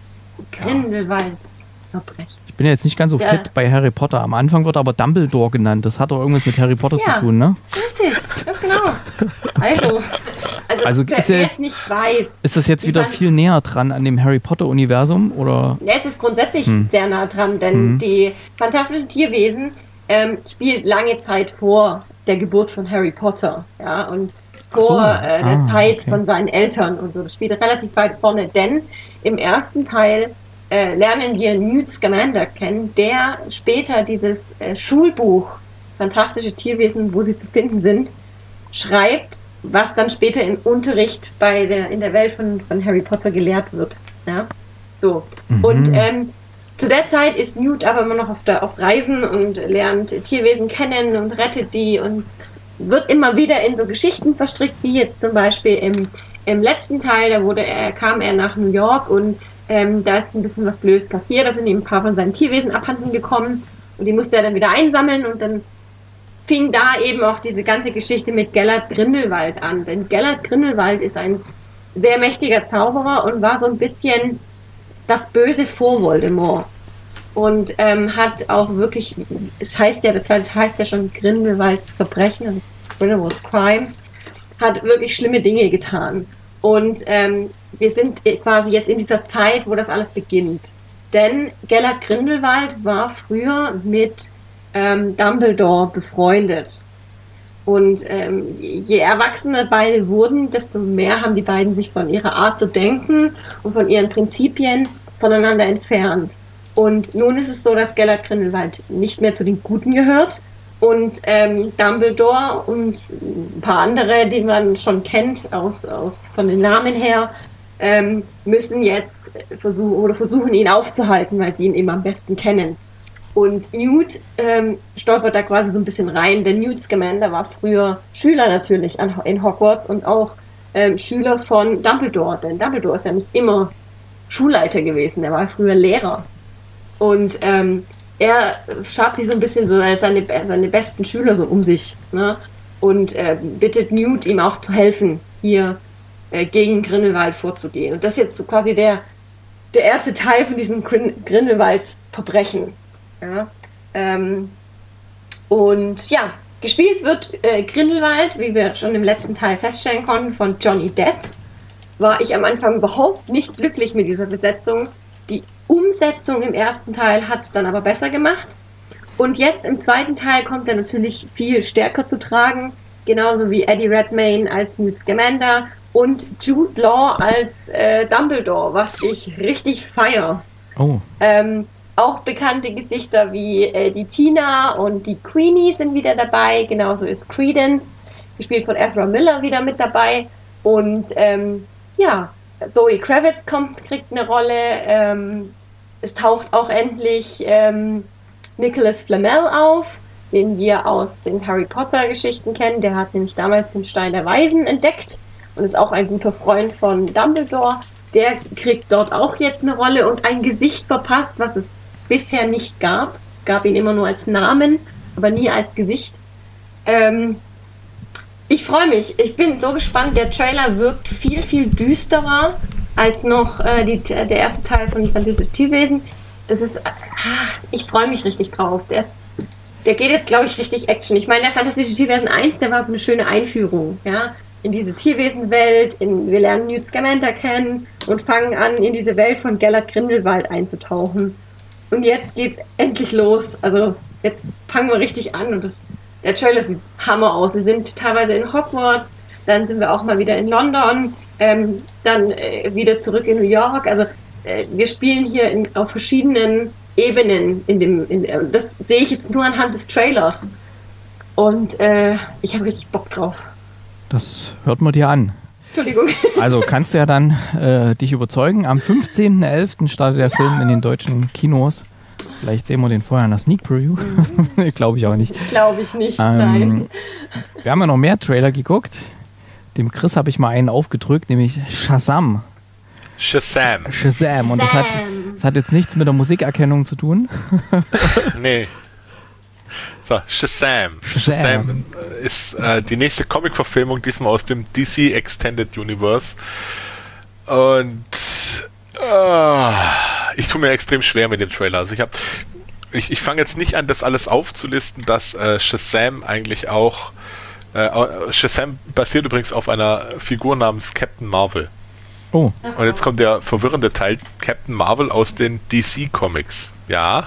Grindelwalds Verbrechen. Ich bin ja jetzt nicht ganz so ja. fit bei Harry Potter. Am Anfang wird aber Dumbledore genannt. Das hat doch irgendwas mit Harry Potter ja, zu tun, ne? Richtig, ganz genau. Also, also, also wer ist, ja es nicht weiß. Ist das jetzt wieder viel näher dran an dem Harry Potter-Universum? Oder? Ja, es ist grundsätzlich hm. sehr nah dran, denn hm. die Fantastischen Tierwesen ähm, spielt lange Zeit vor der Geburt von Harry Potter. Ja, und vor so. äh, der ah, Zeit okay. von seinen Eltern und so. Das spielt relativ weit vorne, denn im ersten Teil äh, lernen wir Newt Scamander kennen, der später dieses äh, Schulbuch Fantastische Tierwesen, wo sie zu finden sind, schreibt, was dann später im Unterricht bei der, in der Welt von, von Harry Potter gelehrt wird. Ja? So. Mhm. Und ähm, zu der Zeit ist Newt aber immer noch auf, der, auf Reisen und lernt Tierwesen kennen und rettet die und wird immer wieder in so Geschichten verstrickt, wie jetzt zum Beispiel im, im letzten Teil, da wurde er, kam er nach New York und ähm, da ist ein bisschen was Blödes passiert, da sind ihm ein paar von seinen Tierwesen abhanden gekommen und die musste er dann wieder einsammeln und dann fing da eben auch diese ganze Geschichte mit Gellert Grindelwald an. Denn Gellert Grindelwald ist ein sehr mächtiger Zauberer und war so ein bisschen das Böse vor Voldemort. Und ähm, hat auch wirklich, es heißt ja, der zweite heißt ja schon Grindelwalds Verbrechen, also Grindelwald's Crimes, hat wirklich schlimme Dinge getan. Und ähm, wir sind quasi jetzt in dieser Zeit, wo das alles beginnt. Denn Gellert Grindelwald war früher mit Ähm, Dumbledore befreundet. Und ähm, je erwachsener beide wurden, desto mehr haben die beiden sich von ihrer Art zu denken und von ihren Prinzipien voneinander entfernt. Und nun ist es so, dass Gellert Grindelwald nicht mehr zu den Guten gehört und ähm, Dumbledore und ein paar andere, die man schon kennt aus, aus von den Namen her, ähm, müssen jetzt versuchen oder versuchen ihn aufzuhalten, weil sie ihn eben am besten kennen. Und Newt ähm, stolpert da quasi so ein bisschen rein, denn Newt Scamander war früher Schüler natürlich an, in Hogwarts und auch ähm, Schüler von Dumbledore, denn Dumbledore ist ja nicht immer Schulleiter gewesen, er war früher Lehrer. Und ähm, er schaut sich so ein bisschen so seine, seine besten Schüler so um sich, ne? Und äh, bittet Newt, ihm auch zu helfen, hier äh, gegen Grindelwald vorzugehen. Und das ist jetzt so quasi der, der erste Teil von diesem Grin- Grindelwalds Verbrechen. Ja, ähm, und ja, gespielt wird äh, Grindelwald, wie wir schon im letzten Teil feststellen konnten, von Johnny Depp. War ich am Anfang überhaupt nicht glücklich mit dieser Besetzung. Die Umsetzung im ersten Teil hat es dann aber besser gemacht. Und jetzt im zweiten Teil kommt er natürlich viel stärker zu tragen, genauso wie Eddie Redmayne als Newt Scamander und Jude Law als äh, Dumbledore, was ich richtig feiere. Oh. Ähm, auch bekannte Gesichter wie äh, die Tina und die Queenie sind wieder dabei, genauso ist Credence, gespielt von Ezra Miller, wieder mit dabei. Und ähm, ja, Zoe Kravitz kommt, kriegt eine Rolle. Ähm, es taucht auch endlich ähm, Nicholas Flamel auf, den wir aus den Harry Potter Geschichten kennen. Der hat nämlich damals den Stein der Weisen entdeckt und ist auch ein guter Freund von Dumbledore. Der kriegt dort auch jetzt eine Rolle und ein Gesicht verpasst, was es bisher nicht gab. Gab ihn immer nur als Namen, aber nie als Gesicht. Ähm, ich freue mich. Ich bin so gespannt. Der Trailer wirkt viel, viel düsterer als noch äh, die, der erste Teil von Fantastischen Tierwesen. Das ist, ach, ich freue mich richtig drauf. Der, ist, der geht jetzt, glaube ich, richtig Action. Ich meine, der Fantastische Tierwesen eins, der war so eine schöne Einführung, ja, in diese Tierwesenwelt. In, wir lernen Newt Scamander kennen und fangen an, in diese Welt von Gellert Grindelwald einzutauchen. Und jetzt geht's endlich los. Also jetzt fangen wir richtig an und das, der Trailer sieht Hammer aus. Wir sind teilweise in Hogwarts, dann sind wir auch mal wieder in London, ähm, dann äh, wieder zurück in New York. Also äh, wir spielen hier in, auf verschiedenen Ebenen. In dem, in, äh, das sehe ich jetzt nur anhand des Trailers. Und äh, ich habe richtig Bock drauf. Das hört man dir an. Entschuldigung. Also kannst du ja dann äh, dich überzeugen. Am fünfzehnten elften startet der ja. Film in den deutschen Kinos. Vielleicht sehen wir den vorher in der Sneak Preview. Mhm. Glaube ich auch nicht. Glaube ich nicht, ähm, nein. Wir haben ja noch mehr Trailer geguckt. Dem Chris habe ich mal einen aufgedrückt, nämlich Shazam. Shazam. Shazam. Und das hat, das hat jetzt nichts mit der Musikerkennung zu tun. Nee. So, Shazam. Shazam. Shazam ist äh, die nächste Comic-Verfilmung, diesmal aus dem D C Extended Universe. Und äh, ich tue mir extrem schwer mit dem Trailer. Also ich habe, ich, ich fange jetzt nicht an, das alles aufzulisten, dass äh, Shazam eigentlich auch äh, Shazam basiert übrigens auf einer Figur namens Captain Marvel. Oh. Und jetzt kommt der verwirrende Teil, Captain Marvel aus den D C Comics. Ja.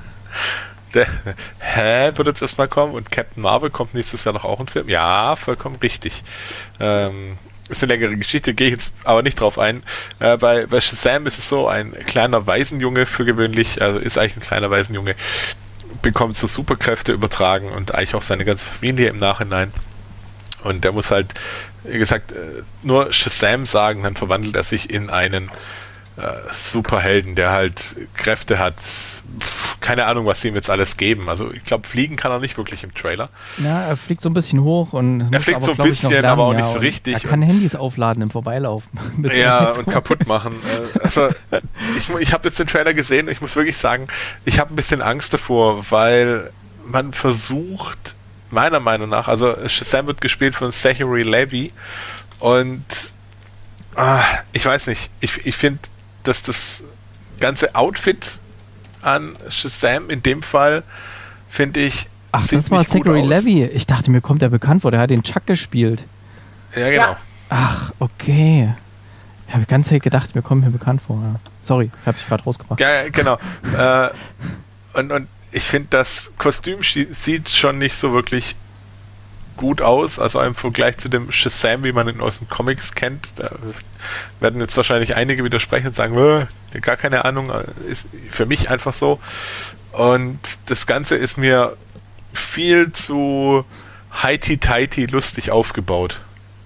Der, hä, wird jetzt erstmal kommen und Captain Marvel kommt nächstes Jahr noch auch ein Film? Ja, vollkommen richtig. Ähm, ist eine längere Geschichte, gehe ich jetzt aber nicht drauf ein. Äh, bei, bei Shazam ist es so, ein kleiner Waisenjunge für gewöhnlich, also ist eigentlich ein kleiner Waisenjunge, bekommt so Superkräfte übertragen und eigentlich auch seine ganze Familie im Nachhinein. Und der muss halt, wie gesagt, nur Shazam sagen, dann verwandelt er sich in einen Uh, Superhelden, der halt Kräfte hat. Pff, keine Ahnung, was sie ihm jetzt alles geben. Also ich glaube, fliegen kann er nicht wirklich im Trailer. Ja, er fliegt so ein bisschen hoch und er fliegt aber, so ein bisschen, lernen, aber auch ja, nicht so richtig. Er kann Handys aufladen im Vorbeilaufen. Ja, und kaputt machen. Also ich, ich habe jetzt den Trailer gesehen und ich muss wirklich sagen, ich habe ein bisschen Angst davor, weil man versucht, meiner Meinung nach, also Shazam wird gespielt von Zachary Levi und ah, ich weiß nicht, ich, ich finde, dass das ganze Outfit an Shazam in dem Fall, finde ich, ach, sieht das war nicht gut Zachary aus. Levi. Ich dachte, mir kommt der bekannt vor. Der hat den Chuck gespielt. Ja, genau. Ja. Ach, okay. Ich habe ganz gedacht, mir kommt mir bekannt vor. Ja. Sorry, ich habe dich gerade rausgebracht. Ja, genau. äh, und, und ich finde, das Kostüm sieht schon nicht so wirklich gut aus, also im Vergleich zu dem Shazam, wie man ihn aus den Comics kennt. Da werden jetzt wahrscheinlich einige widersprechen und sagen, äh, gar keine Ahnung, ist für mich einfach so. Und das Ganze ist mir viel zu heiti-teiti lustig aufgebaut.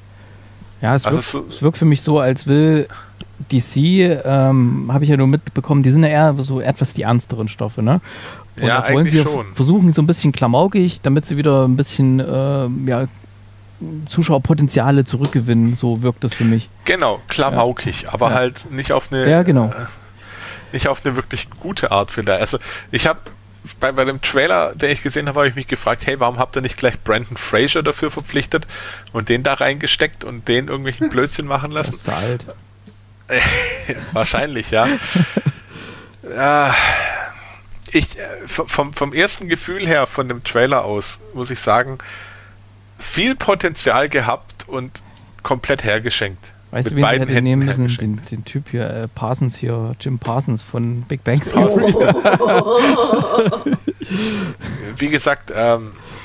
Ja, es, also wirkt, so, es wirkt für mich so, als will D C, ähm, habe ich ja nur mitbekommen, die sind ja eher so etwas die ernsteren Stoffe, ne? Und ja, das wollen sie schon. versuchen, so ein bisschen klamaukig, damit sie wieder ein bisschen äh, ja, Zuschauerpotenziale zurückgewinnen. So wirkt das für mich. Genau, klamaukig, ja. aber ja. halt nicht auf eine ja, genau. äh, nicht auf eine wirklich gute Art vielleicht. Also ich habe bei, bei dem Trailer, den ich gesehen habe, habe ich mich gefragt, hey, warum habt ihr nicht gleich Brandon Fraser dafür verpflichtet und den da reingesteckt und den irgendwelchen Blödsinn machen lassen? Das ist zu alt. Wahrscheinlich, ja. äh, Ich, vom, vom ersten Gefühl her, von dem Trailer aus, muss ich sagen, viel Potenzial gehabt und komplett hergeschenkt. Weißt Mit du, wen beiden sie hätte nehmen müssen? hergeschenkt. Den, den Typ hier, äh, Parsons hier, Jim Parsons von Big Bang Theory. Wie gesagt, ähm,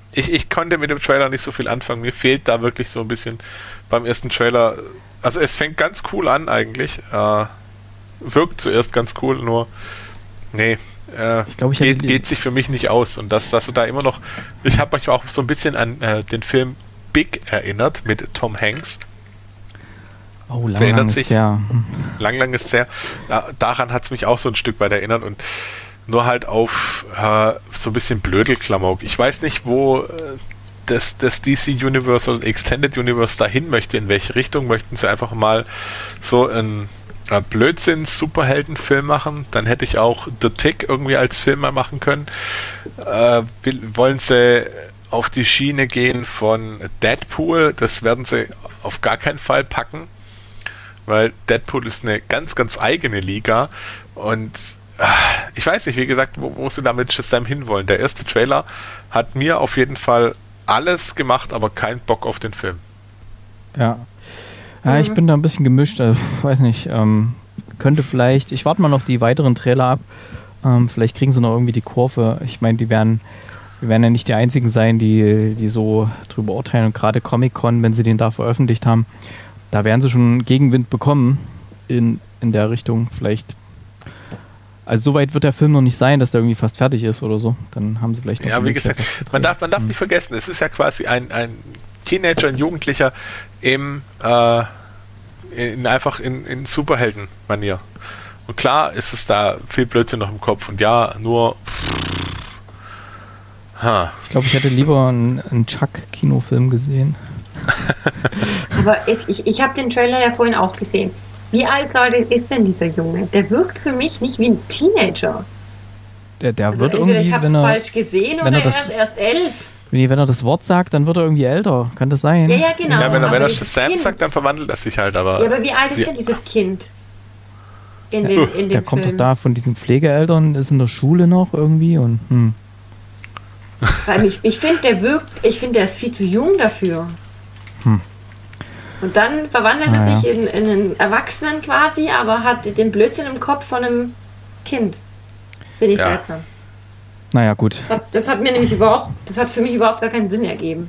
ich, ich konnte mit dem Trailer nicht so viel anfangen. Mir fehlt da wirklich so ein bisschen beim ersten Trailer. Also es fängt ganz cool an eigentlich. Äh, wirkt zuerst ganz cool, nur nee, äh, ich glaub, ich geht, geht sich für mich nicht aus. Und dass, dass du da immer noch, ich habe mich auch so ein bisschen an äh, den Film Big erinnert mit Tom Hanks. Oh, lang, lang ist sich, ja. Lang, lang ist sehr. Ja, daran hat es mich auch so ein Stück weit erinnert und nur halt auf äh, so ein bisschen Blödelklamauk. Ich weiß nicht, wo äh, das, das D C Universe oder Extended Universe dahin möchte, in welche Richtung. Möchten sie einfach mal so einen äh, Blödsinn-Superheldenfilm machen? Dann hätte ich auch The Tick irgendwie als Film mal machen können. Äh, will, wollen sie auf die Schiene gehen von Deadpool? Das werden sie auf gar keinen Fall packen, weil Deadpool ist eine ganz, ganz eigene Liga und ich weiß nicht, wie gesagt, wo, wo sie damit Shazam hinwollen. Der erste Trailer hat mir auf jeden Fall alles gemacht, aber keinen Bock auf den Film. Ja. Ja, mhm. Ich bin da ein bisschen gemischt. Also, weiß nicht, ähm, könnte vielleicht, ich warte mal noch die weiteren Trailer ab. Ähm, vielleicht kriegen sie noch irgendwie die Kurve. Ich meine, die werden, wir werden ja nicht die einzigen sein, die, die so drüber urteilen. Und gerade Comic-Con, wenn sie den da veröffentlicht haben, da werden sie schon Gegenwind bekommen in, in der Richtung. Vielleicht. Also so weit wird der Film noch nicht sein, dass der irgendwie fast fertig ist oder so. Dann haben sie vielleicht noch ja, wie gesagt, man darf, man darf hm. nicht vergessen, es ist ja quasi ein, ein Teenager, ein Jugendlicher im äh, in, einfach in, in Superhelden-Manier. Und klar ist es da viel Blödsinn noch im Kopf. Und ja, nur ha. Ich glaube, ich hätte lieber einen, einen Chuck-Kinofilm gesehen. Aber ich, ich, ich habe den Trailer ja vorhin auch gesehen. Wie alt soll der, ist denn dieser Junge? Der wirkt für mich nicht wie ein Teenager. Der, der also wird irgendwie, irgendwie, ich habe es falsch gesehen wenn oder er das, er ist erst elf. Nee, wenn er das Wort sagt, dann wird er irgendwie älter. Kann das sein? Ja, ja, genau. Ja, wenn er, wenn er Shazam kind. sagt, dann verwandelt er sich halt. Aber ja, aber wie alt ist ja. denn dieses Kind? In den, in der dem kommt Film? doch da von diesen Pflegeeltern, ist in der Schule noch irgendwie und hm. Weil ich, ich finde, der wirkt, ich finde, der ist viel zu jung dafür. Hm. Und dann verwandelt ah, er ja. sich in, in einen Erwachsenen quasi, aber hat den Blödsinn im Kopf von einem Kind. Bin ich Ja. seltsam. Naja, gut. Das, das hat mir nämlich überhaupt, das hat für mich überhaupt gar keinen Sinn ergeben.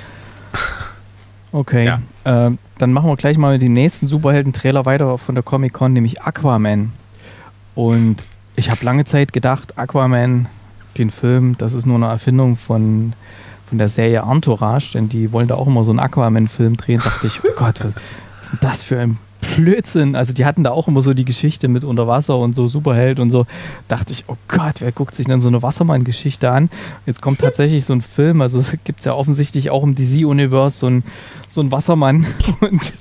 Okay, Ja. äh, dann machen wir gleich mal mit dem nächsten Superhelden-Trailer weiter von der Comic-Con, nämlich Aquaman. Und ich habe lange Zeit gedacht, Aquaman, den Film, das ist nur eine Erfindung von, von der Serie Entourage, denn die wollen da auch immer so einen Aquaman-Film drehen. Dachte ich, oh Gott, was, was ist denn das für ein Blödsinn? Also die hatten da auch immer so die Geschichte mit Unterwasser und so Superheld und so. Dachte ich, oh Gott, wer guckt sich denn so eine Wassermann-Geschichte an? Jetzt kommt tatsächlich so ein Film, also gibt es ja offensichtlich auch im D C-Universe so ein, so ein Wassermann. Und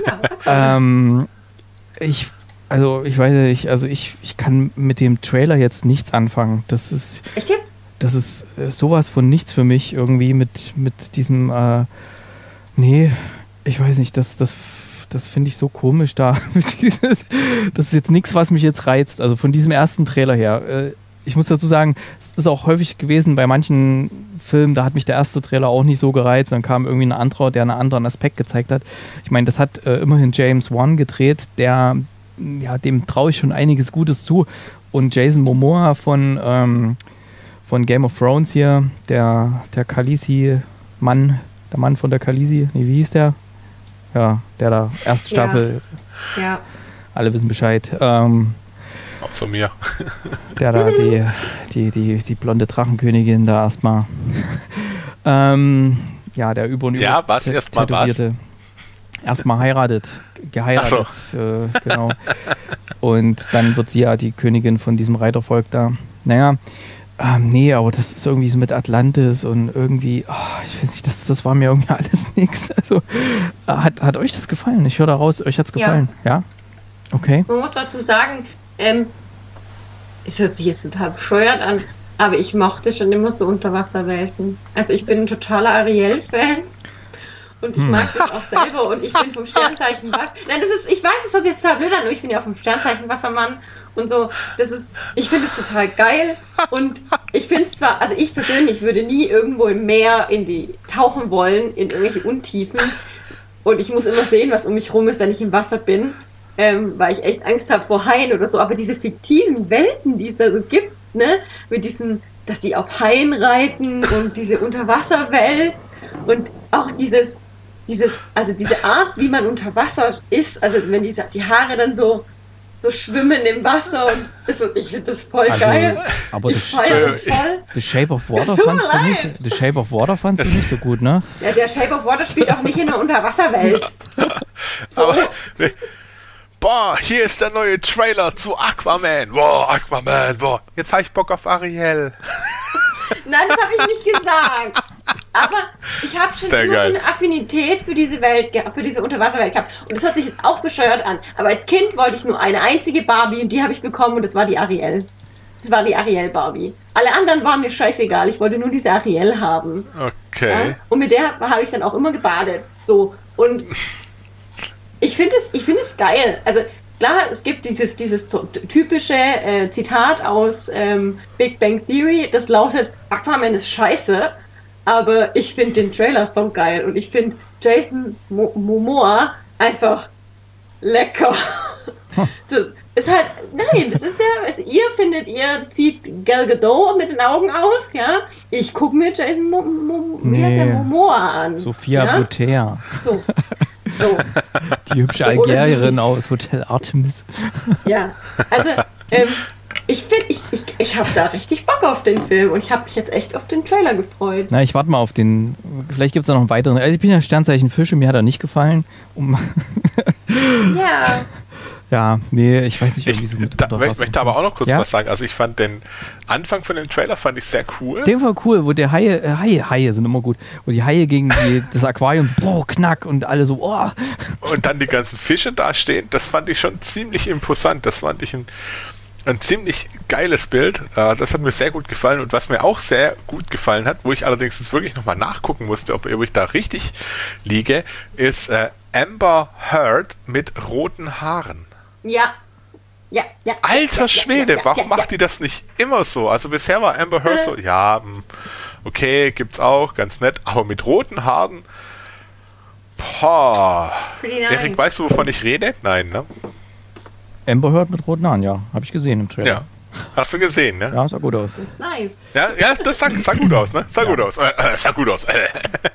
ähm, ich Also ich weiß nicht, also ich, ich kann mit dem Trailer jetzt nichts anfangen. Das ist, Echt jetzt? das ist äh, sowas von nichts für mich irgendwie mit, mit diesem, äh, nee, ich weiß nicht, das, das, das finde ich so komisch da. Das ist jetzt nichts, was mich jetzt reizt, also von diesem ersten Trailer her. Äh, ich muss dazu sagen, es ist auch häufig gewesen bei manchen Filmen, da hat mich der erste Trailer auch nicht so gereizt, dann kam irgendwie ein anderer, der einen anderen Aspekt gezeigt hat. Ich meine, das hat äh, immerhin James Wan gedreht, der ja, dem traue ich schon einiges Gutes zu. Und Jason Momoa von, ähm, von Game of Thrones hier, der, der Khaleesi-Mann, der Mann von der Khaleesi, nee, wie hieß der? Ja, der da, erste Ja. Staffel, Ja. alle wissen Bescheid. Ähm, außer mir. der da, die, die, die, die blonde Drachenkönigin da erstmal. ähm, ja, der über und über. Ja, was? Erstmal was? tätowierte. Erstmal heiratet, geheiratet, so. äh, genau. Und dann wird sie ja die Königin von diesem Reitervolk da. Naja, ähm, nee, aber das ist irgendwie so mit Atlantis und irgendwie, oh, ich weiß nicht, das, das war mir irgendwie alles nix. Also, äh, hat, hat euch das gefallen? Ich höre da raus, euch hat's gefallen, ja? ja? Okay. Man muss dazu sagen, ähm, es hört sich jetzt total bescheuert an, aber ich mochte schon immer so Unterwasserwelten. Also ich bin ein totaler Ariel-Fan. Und ich mag das auch selber und ich bin vom Sternzeichen Wasser. Nein, das ist, ich weiß, das hört sich jetzt total blöd an, aber ich bin ja auch vom Sternzeichen Wassermann und so. Das ist, ich finde es total geil und ich finde es zwar, also ich persönlich würde nie irgendwo im Meer in die tauchen wollen, in irgendwelche Untiefen und ich muss immer sehen, was um mich rum ist, wenn ich im Wasser bin, ähm, weil ich echt Angst habe vor Haien oder so, aber diese fiktiven Welten, die es da so gibt, ne, mit diesen dass die auf Haien reiten und diese Unterwasserwelt und auch dieses, dieses, also diese Art, wie man unter Wasser ist, also wenn die, die Haare dann so, so schwimmen im Wasser und das, ich finde das voll Also, geil. aber Ich das- feiere das voll. The Shape of Water Das tut mir fandst du nicht, leid. The Shape of Water fandst du nicht so gut, ne? Ja, der Shape of Water spielt auch nicht in der Unterwasserwelt. So. Aber, ne, boah, hier ist der neue Trailer zu Aquaman. Boah, Aquaman, boah. Jetzt habe ich Bock auf Ariel. Nein, das habe ich nicht gesagt. Aber ich habe schon Sehr immer geil. so eine Affinität für diese Welt, ge- für diese Unterwasserwelt gehabt. Und das hört sich jetzt auch bescheuert an. Aber als Kind wollte ich nur eine einzige Barbie und die habe ich bekommen und das war die Ariel. Das war die Ariel Barbie. Alle anderen waren mir scheißegal. Ich wollte nur diese Ariel haben. Okay. Ja? Und mit der habe ich dann auch immer gebadet. So. Und ich finde es, ich finde es geil. Also klar, es gibt dieses, dieses so typische äh, Zitat aus ähm, Big Bang Theory, das lautet, Aquaman ist scheiße, aber ich finde den Trailer so geil und ich finde Jason Mo- Momoa einfach lecker. Das ist halt, nein, das ist ja, also ihr findet, ihr zieht Gal Gadot mit den Augen aus, ja. Ich gucke mir Jason Mo- Mo- wie heißt der? Nee. Momoa an. Sophia ja? Boutella, So. So. die hübsche Oder Algerierin sie. aus Hotel Artemis. Ja, also ähm, ich finde, ich, ich, ich habe da richtig Bock auf den Film und ich habe mich jetzt echt auf den Trailer gefreut. Na, ich warte mal auf den, vielleicht gibt es da noch einen weiteren. Also ich bin ja Sternzeichen Fische, mir hat er nicht gefallen. Um, Ja, ja, nee, ich weiß nicht, Ich irgendwie so mit da, Unterwasser. möchte aber auch noch kurz Ja? was sagen. Also ich fand den Anfang von dem Trailer fand ich sehr cool. Der war cool, wo der Haie, äh, Haie, Haie sind immer gut, wo die Haie gegen die, das Aquarium, boah, knack und alle so, oh. Und dann die ganzen Fische da stehen, das fand ich schon ziemlich imposant. Das fand ich ein, ein ziemlich geiles Bild. Äh, Das hat mir sehr gut gefallen. Und was mir auch sehr gut gefallen hat, wo ich allerdings jetzt wirklich nochmal nachgucken musste, ob, ob ich da richtig liege, ist äh, Amber Heard mit roten Haaren. ja, ja, ja. Alter ja, Schwede, ja, ja, warum ja, macht die das nicht immer so? Also bisher war Amber Heard so, ja, mh, okay, gibt's auch, ganz nett, aber mit roten Haaren, boah. Pretty nice. Erik, weißt du, wovon ich rede? Nein, ne? Amber Heard mit roten Haaren, ja, habe ich gesehen im Trailer. Ja. Hast du gesehen, ne? Ja, sah gut aus. Ist nice. Ja, ja, das sah, sah gut aus, ne? Sah Ja. gut aus. Äh, äh, sah gut aus. Äh.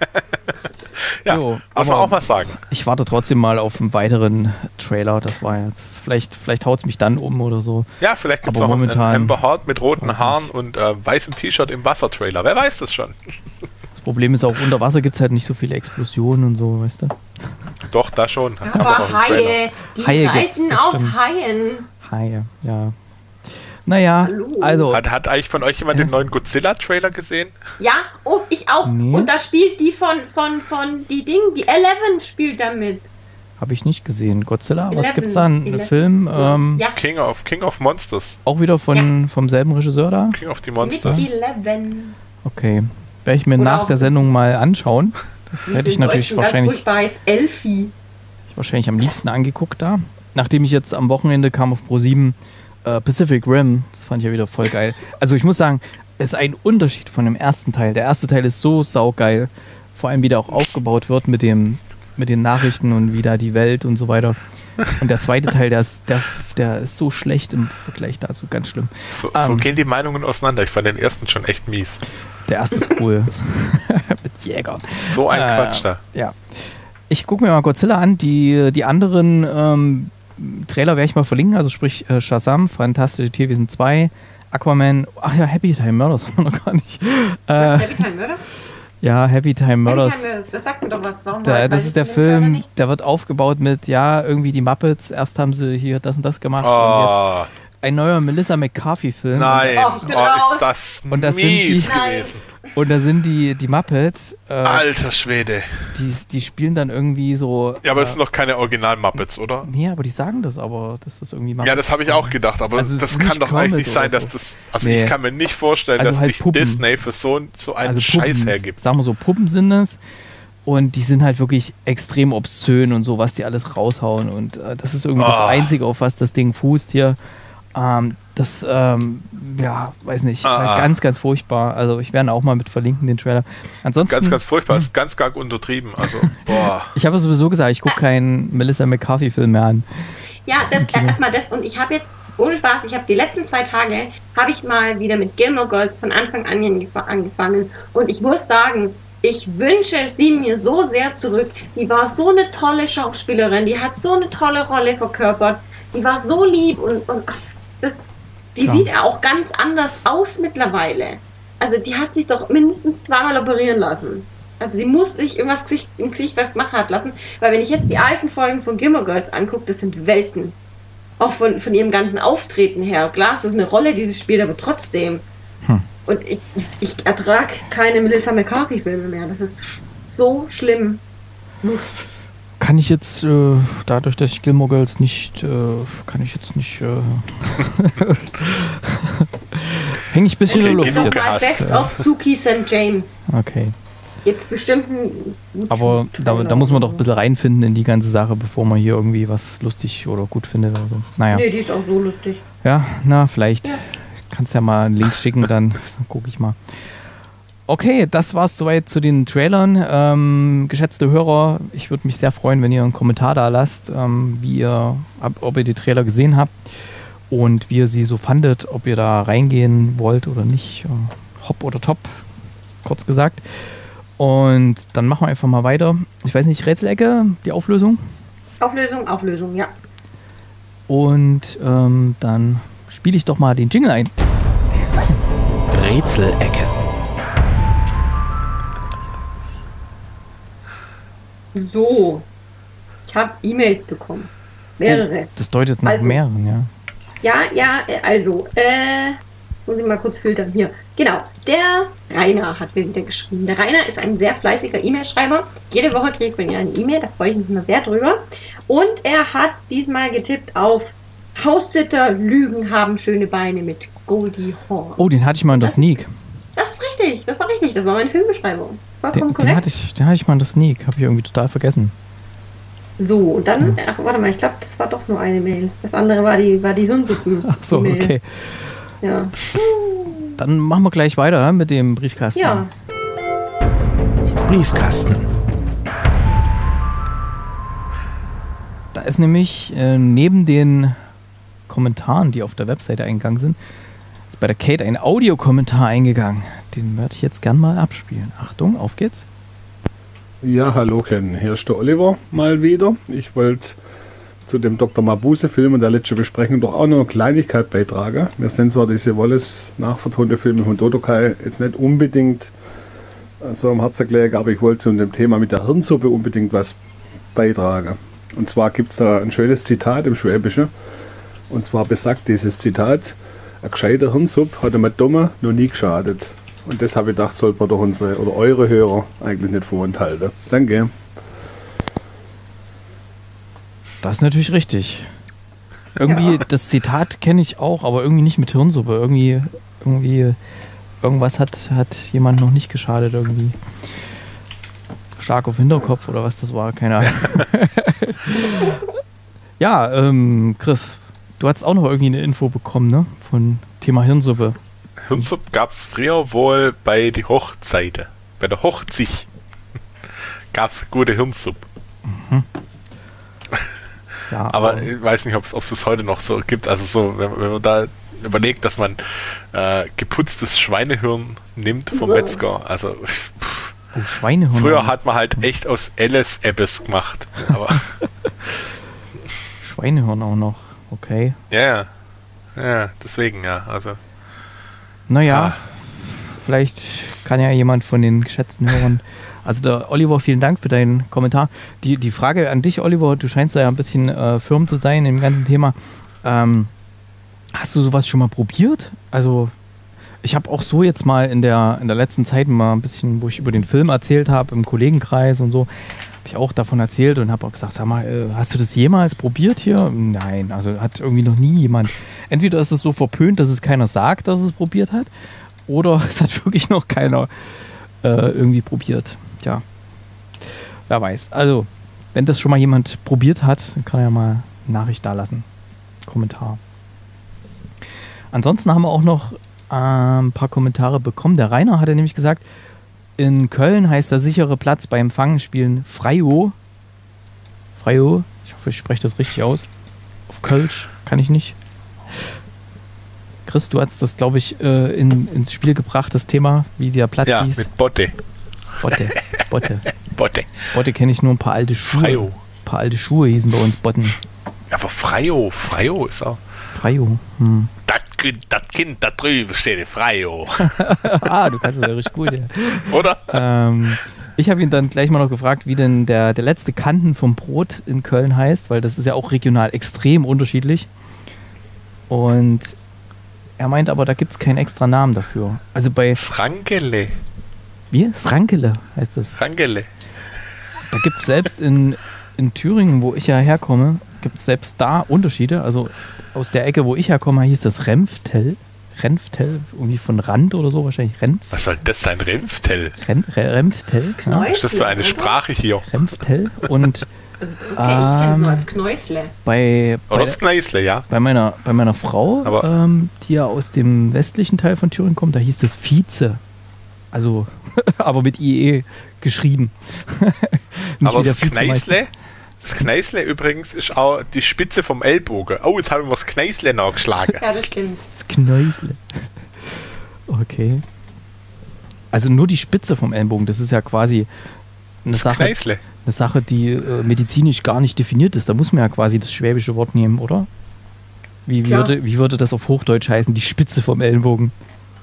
Ja, Jo, muss man aber- auch mal sagen. Ich warte trotzdem mal auf einen weiteren Trailer. Das war jetzt, vielleicht, vielleicht haut es mich dann um oder so. Ja, vielleicht gibt es Aber noch einen momentan- Amber Heard mit roten Haaren und äh, weißem T-Shirt im Wasser-Trailer. Wer weiß das schon? Das Problem ist auch, unter Wasser gibt es halt nicht so viele Explosionen und so, weißt du? Doch, da schon. Hat man doch Aber im Trailer. Haie, die Haie gibt's, reiten das auf stimmt. Haien. Haie, ja. Naja, Hallo. also, Hat, hat eigentlich von euch jemand Ja. den neuen Godzilla-Trailer gesehen? Ja, oh, ich auch. Nee. Und da spielt die von, von, von, die Ding, die Eleven spielt da mit. habe ich nicht gesehen. Godzilla, was Eleven, gibt's da? Ein Eleven. Film, ähm, Ja, King of, King of Monsters. auch wieder von, vom selben Regisseur da? King of the mit Monsters. Eleven. Okay. Werde ich mir Oder nach auch- der Sendung mal anschauen. Das Wie hätte ich im natürlich Deutschen ganz wahrscheinlich, furchtbar heißt Elfie. wahrscheinlich am liebsten angeguckt da. Nachdem ich jetzt am Wochenende kam auf ProSieben äh, Pacific Rim, das fand ich ja wieder voll geil. Also ich muss sagen, es ist ein Unterschied von dem ersten Teil. Der erste Teil ist so saugeil. Vor allem, wie der auch aufgebaut wird mit dem, mit den Nachrichten und wie da die Welt und so weiter. Und der zweite Teil, der ist, der, der ist so schlecht im Vergleich dazu, ganz schlimm. So, so Ähm. gehen die Meinungen auseinander. Ich fand den ersten schon echt mies. Der erste ist cool. Mit Jägern. So ein Äh, Quatsch da. Ja. Ich gucke mir mal Godzilla an. Die, die anderen ähm, Trailer werde ich mal verlinken. Also sprich äh, Shazam, Fantastische Tierwesen zwei, Aquaman. Ach ja, Happy Time Murders haben wir noch gar nicht. Äh, Happy Time Murders? ja, Happy Time Happy Murders. Time Murders, das sagt mir doch was. Warum Der, weiß das ich ist der von dem Trailer Film, nichts? der wird aufgebaut mit, ja, irgendwie die Muppets. Erst haben sie hier das und das gemacht. Und jetzt Oh, ein neuer Melissa McCarthy-Film. nein. Oh, ich bin Oh, raus. ist das Und das sind mies die- gewesen. Und da sind die, die Muppets, äh, Alter Schwede. die, die spielen dann irgendwie so. Ja, aber äh, das sind noch keine Original-Muppets, oder? Nee, aber die sagen das aber, dass das irgendwie Muppets Ja, das habe ich auch gedacht, aber Also es das ist kann nicht doch eigentlich Kermit nicht sein, oder dass so. das. Also Nee. ich kann mir nicht vorstellen, Also dass halt dich Puppen. Disney für so, so einen also Scheiß Puppen, hergibt. sagen wir so, Puppen sind es. Und die sind halt wirklich extrem obszön und so, was die alles raushauen. Und äh, das ist irgendwie das Ah. Einzige, auf was das Ding fußt hier. Ähm, das, ähm, ja, weiß nicht, Ah. ganz, ganz furchtbar. Also ich werde auch mal mit verlinken, den Trailer. Ansonsten, Ganz, ganz furchtbar. Ist ganz, ganz untertrieben. Also, boah. ich habe ja sowieso gesagt, ich gucke keinen Melissa McCarthy-Film mehr an. Ja, das, Kino. äh, erstmal das. Und ich habe jetzt ohne Spaß, ich habe die letzten zwei Tage, habe ich mal wieder mit Gilmore Girls von Anfang an angefangen. Und ich muss sagen, ich wünsche sie mir so sehr zurück. Die war so eine tolle Schauspielerin, die hat so eine tolle Rolle verkörpert. Die war so lieb und, und ach, das, die ja. sieht ja auch ganz anders aus mittlerweile. Also die hat sich doch mindestens zweimal operieren lassen. Also sie muss sich im Gesicht, im Gesicht was machen hat lassen. Weil wenn ich jetzt die alten Folgen von Gilmore Girls angucke, das sind Welten. Auch von, von ihrem ganzen Auftreten her. Klar, es ist eine Rolle, die sie spielt, aber trotzdem. Hm. Und ich, ich ertrage keine Melissa McCarthy-Filme mehr. Das ist so schlimm. Kann ich jetzt, äh, dadurch, dass ich Gilmore Girls nicht, äh, kann ich jetzt nicht, äh, hänge ich ein bisschen okay, in der Luft jetzt. Best äh. of Suki Sankt James. Okay. Jetzt bestimmt ein Aber da, da muss man doch ein bisschen reinfinden in die ganze Sache, bevor man hier irgendwie was lustig oder gut findet oder so. Naja. Nee, die ist auch so lustig. Ja, na, vielleicht. Ja. Kannst ja mal einen Link schicken, dann, dann gucke ich mal. Okay, das war's soweit zu den Trailern. Ähm, geschätzte Hörer, ich würde mich sehr freuen, wenn ihr einen Kommentar da lasst, ähm, wie ihr, ob ihr die Trailer gesehen habt und wie ihr sie so fandet, ob ihr da reingehen wollt oder nicht. Äh, hopp oder top, kurz gesagt. Und dann machen wir einfach mal weiter. Ich weiß nicht, Rätselecke, die Auflösung? Auflösung, Auflösung, ja. Und ähm, dann spiele ich doch mal den Jingle ein. Rätselecke. So, ich habe E-Mails bekommen. Mehrere. Oh, das deutet nach also, mehreren, ja. Ja, ja, also, äh, muss ich mal kurz filtern. Hier, genau. Der Rainer hat mir wieder geschrieben. Der Rainer ist ein sehr fleißiger E-Mail-Schreiber. Jede Woche kriegt man ja eine E-Mail, da freue ich mich immer sehr drüber. Und er hat diesmal getippt auf Haussitter, Lügen haben schöne Beine mit Goldie Hawn. Oh, den hatte ich mal in der Sneak. Das ist richtig, das war richtig, das war meine Filmbeschreibung. Vollkommen Den, korrekt. den, hatte ich, den hatte ich mal in der Sneak, habe ich irgendwie total vergessen. So, und dann, ach, warte mal, ich glaube, das war doch nur eine Mail. Das andere war die, war die Hirnsuppen. Ach so, Mail. Okay. Ja. Dann machen wir gleich weiter mit dem Briefkasten. Ja. Briefkasten. Da ist nämlich äh, neben den Kommentaren, die auf der Webseite eingegangen sind, ist bei der Kate ein Audiokommentar eingegangen. Den werde ich jetzt gern mal abspielen. Achtung, auf geht's. Ja, hallo Ken, hier ist der Oliver mal wieder. Ich wollte zu dem Doktor Mabuse-Film und der letzten Besprechung doch auch noch eine Kleinigkeit beitragen. Wir sind zwar diese Wallace-nachvertonte Filme von Dodokai jetzt nicht unbedingt so am Herzen gelegen, aber ich wollte zu dem Thema mit der Hirnsuppe unbedingt was beitragen. Und zwar gibt es da ein schönes Zitat im Schwäbischen. Und zwar besagt dieses Zitat: Ein gescheiter Hirnsuppe hat einem Dummen noch nie geschadet. Und das habe ich gedacht, sollte man doch unsere oder eure Hörer eigentlich nicht vorenthalten. Danke. Das ist natürlich richtig. Irgendwie, ja. Das Zitat kenne ich auch, aber irgendwie nicht mit Hirnsuppe. Irgendwie, irgendwie, irgendwas hat, hat jemand noch nicht geschadet irgendwie. Stark auf Hinterkopf oder was das war, keine Ahnung. Ja, ähm, Chris, du hast auch noch irgendwie eine Info bekommen, ne? Von Thema Hirnsuppe. Hirnsuppe gab es früher wohl bei der Hochzeiten. Bei der Hochzeit gab es gute Hirnsuppe. Mhm. Ja, aber, aber ich weiß nicht, ob es das heute noch so gibt. Also so, wenn, wenn man da überlegt, dass man äh, geputztes Schweinehirn nimmt vom Metzger. Also pff, oh, Schweinehirn. Früher hat man halt echt aus Alice Ebbes gemacht. Aber Schweinehirn auch noch, okay. Ja, ja. Ja, deswegen, ja. Also. Naja, ah. Vielleicht kann ja jemand von den geschätzten Hörern. Also der Oliver, vielen Dank für deinen Kommentar. Die, die Frage an dich, Oliver, du scheinst da ja ein bisschen äh, firm zu sein im ganzen Thema. Ähm, hast du sowas schon mal probiert? Also ich habe auch so jetzt mal in der, in der letzten Zeit mal ein bisschen, wo ich über den Film erzählt habe, im Kollegenkreis und so, habe ich auch davon erzählt und habe auch gesagt, sag mal, äh, hast du das jemals probiert hier? Nein, also hat irgendwie noch nie jemand. Entweder ist es so verpönt, dass es keiner sagt, dass es probiert hat, oder es hat wirklich noch keiner äh, irgendwie probiert. Tja, wer weiß. Also, wenn das schon mal jemand probiert hat, dann kann er ja mal eine Nachricht da lassen. Kommentar. Ansonsten haben wir auch noch äh, ein paar Kommentare bekommen. Der Rainer hatte nämlich gesagt, in Köln heißt der sichere Platz beim Fangenspielen Freio. Freio, ich hoffe, ich spreche das richtig aus. Auf Kölsch kann ich nicht. Chris, du hast das, glaube ich, äh, in, ins Spiel gebracht, das Thema, wie der Platz Ja, hieß. mit Botte. Botte. Botte. Botte. Botte kenne ich nur ein paar alte Schuhe. Freio. Ein paar alte Schuhe hießen bei uns Botten. Aber Freio, Freio ist auch. Freio. Hm. Das Kind, das Kind da drüben steht, Freio. Ah, du kannst es ja richtig gut, ja. Oder? Ähm, ich habe ihn dann gleich mal noch gefragt, wie denn der, der letzte Kanten vom Brot in Köln heißt, weil das ist ja auch regional extrem unterschiedlich. Und er meint aber, da gibt es keinen extra Namen dafür. Also bei... Frankele. Wie? Srankele heißt das. Frankele. Da gibt es selbst in, in Thüringen, wo ich ja herkomme, gibt es selbst da Unterschiede. Also aus der Ecke, wo ich herkomme, hieß das Renftel. Renftel, irgendwie von Rand oder so, wahrscheinlich Renf. Was soll das sein? Renftel? Ren, Re, Renftel. Ja. Was ist das für eine Sprache hier? Renftel. Und Also das kenn ich, ich kenne es nur Ähm, als Knäusle. bei, Oder bei, das Kneißle, ja. bei, meiner, bei meiner Frau, Aber- ähm, die ja aus dem westlichen Teil von Thüringen kommt, da hieß das Vize. Also, aber mit I E geschrieben. Nicht Aber wie der das Vizemeister. Kneißle, das Kneißle übrigens ist auch die Spitze vom Ellbogen. Oh, jetzt habe ich mir das Kneißle nachgeschlagen. Ja, das stimmt. Das Knäusle. Okay. Also nur die Spitze vom Ellenbogen, das ist ja quasi eine Das Sache, Kneißle. eine Sache, die äh, medizinisch gar nicht definiert ist. Da muss man ja quasi das schwäbische Wort nehmen, oder? Wie, wie, Klar. würde, wie würde das auf Hochdeutsch heißen? Die Spitze vom Ellenbogen.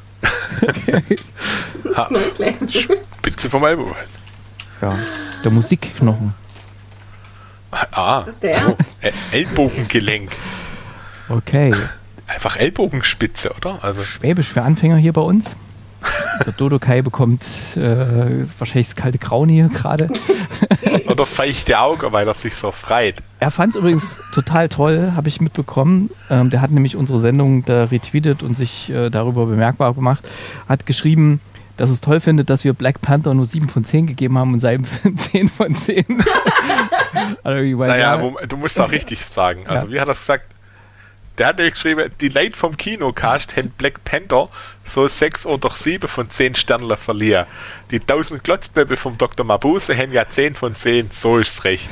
Ha, Knäusle. Spitze vom Ellbogen. Ja. Der Musikknochen. Ah, Der? so. Ä- Ellbogengelenk. Okay. Einfach Ellbogenspitze, oder? Also Schwäbisch für Anfänger hier bei uns. Der Dodokai bekommt äh, wahrscheinlich das kalte Grauen hier gerade. oder feuchte Augen, weil er sich so freit. Er fand es übrigens total toll, habe ich mitbekommen. Ähm, der hat nämlich unsere Sendung da retweetet und sich äh, darüber bemerkbar gemacht. Hat geschrieben, dass es toll findet, dass wir Black Panther nur sieben von zehn gegeben haben und seinem Film zehn von zehn. Also, ich meine, Naja, ja, wo, du musst auch richtig sagen. Also Ja. wie hat er gesagt? Der hat nämlich geschrieben, die Leute vom Kinocast haben Black Panther so sechs oder sieben von zehn Sternen verlieren. Die tausend Glotzbäbe vom Doktor Mabuse haben ja zehn von zehn, so ist's recht.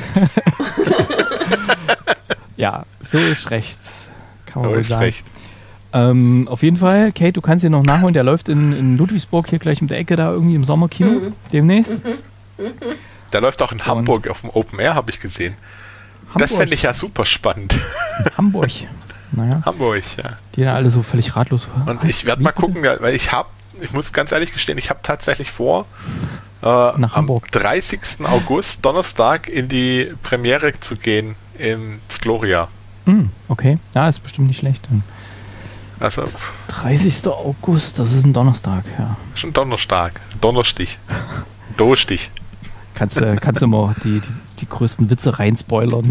ja, so ist recht. Kann man So wohl ist's sagen. recht. Ähm, auf jeden Fall, Kate, du kannst ihn noch nachholen. Der läuft in, in Ludwigsburg hier gleich um der Ecke da irgendwie im Sommerkino Mhm. demnächst. Der läuft auch in Hamburg auf dem Open Air, habe ich gesehen. Das Hamburg. fände ich ja super spannend. Hamburg. Naja, Hamburg, ja. die da alle so völlig ratlos. Und Was? ich werde Wie mal bitte? gucken, ja, weil ich habe, ich muss ganz ehrlich gestehen, ich habe tatsächlich vor, äh, Nach am Hamburg. dreißigsten August, Donnerstag, in die Premiere zu gehen ins Gloria. Hm, okay, ja, ist bestimmt nicht schlecht. Dann Also dreißigster August, das ist ein Donnerstag, ja. schon Donnerstag, Donnerstich, Dostich. Kannst, äh, kannst du mal die, die, die größten Witze reinspoilern.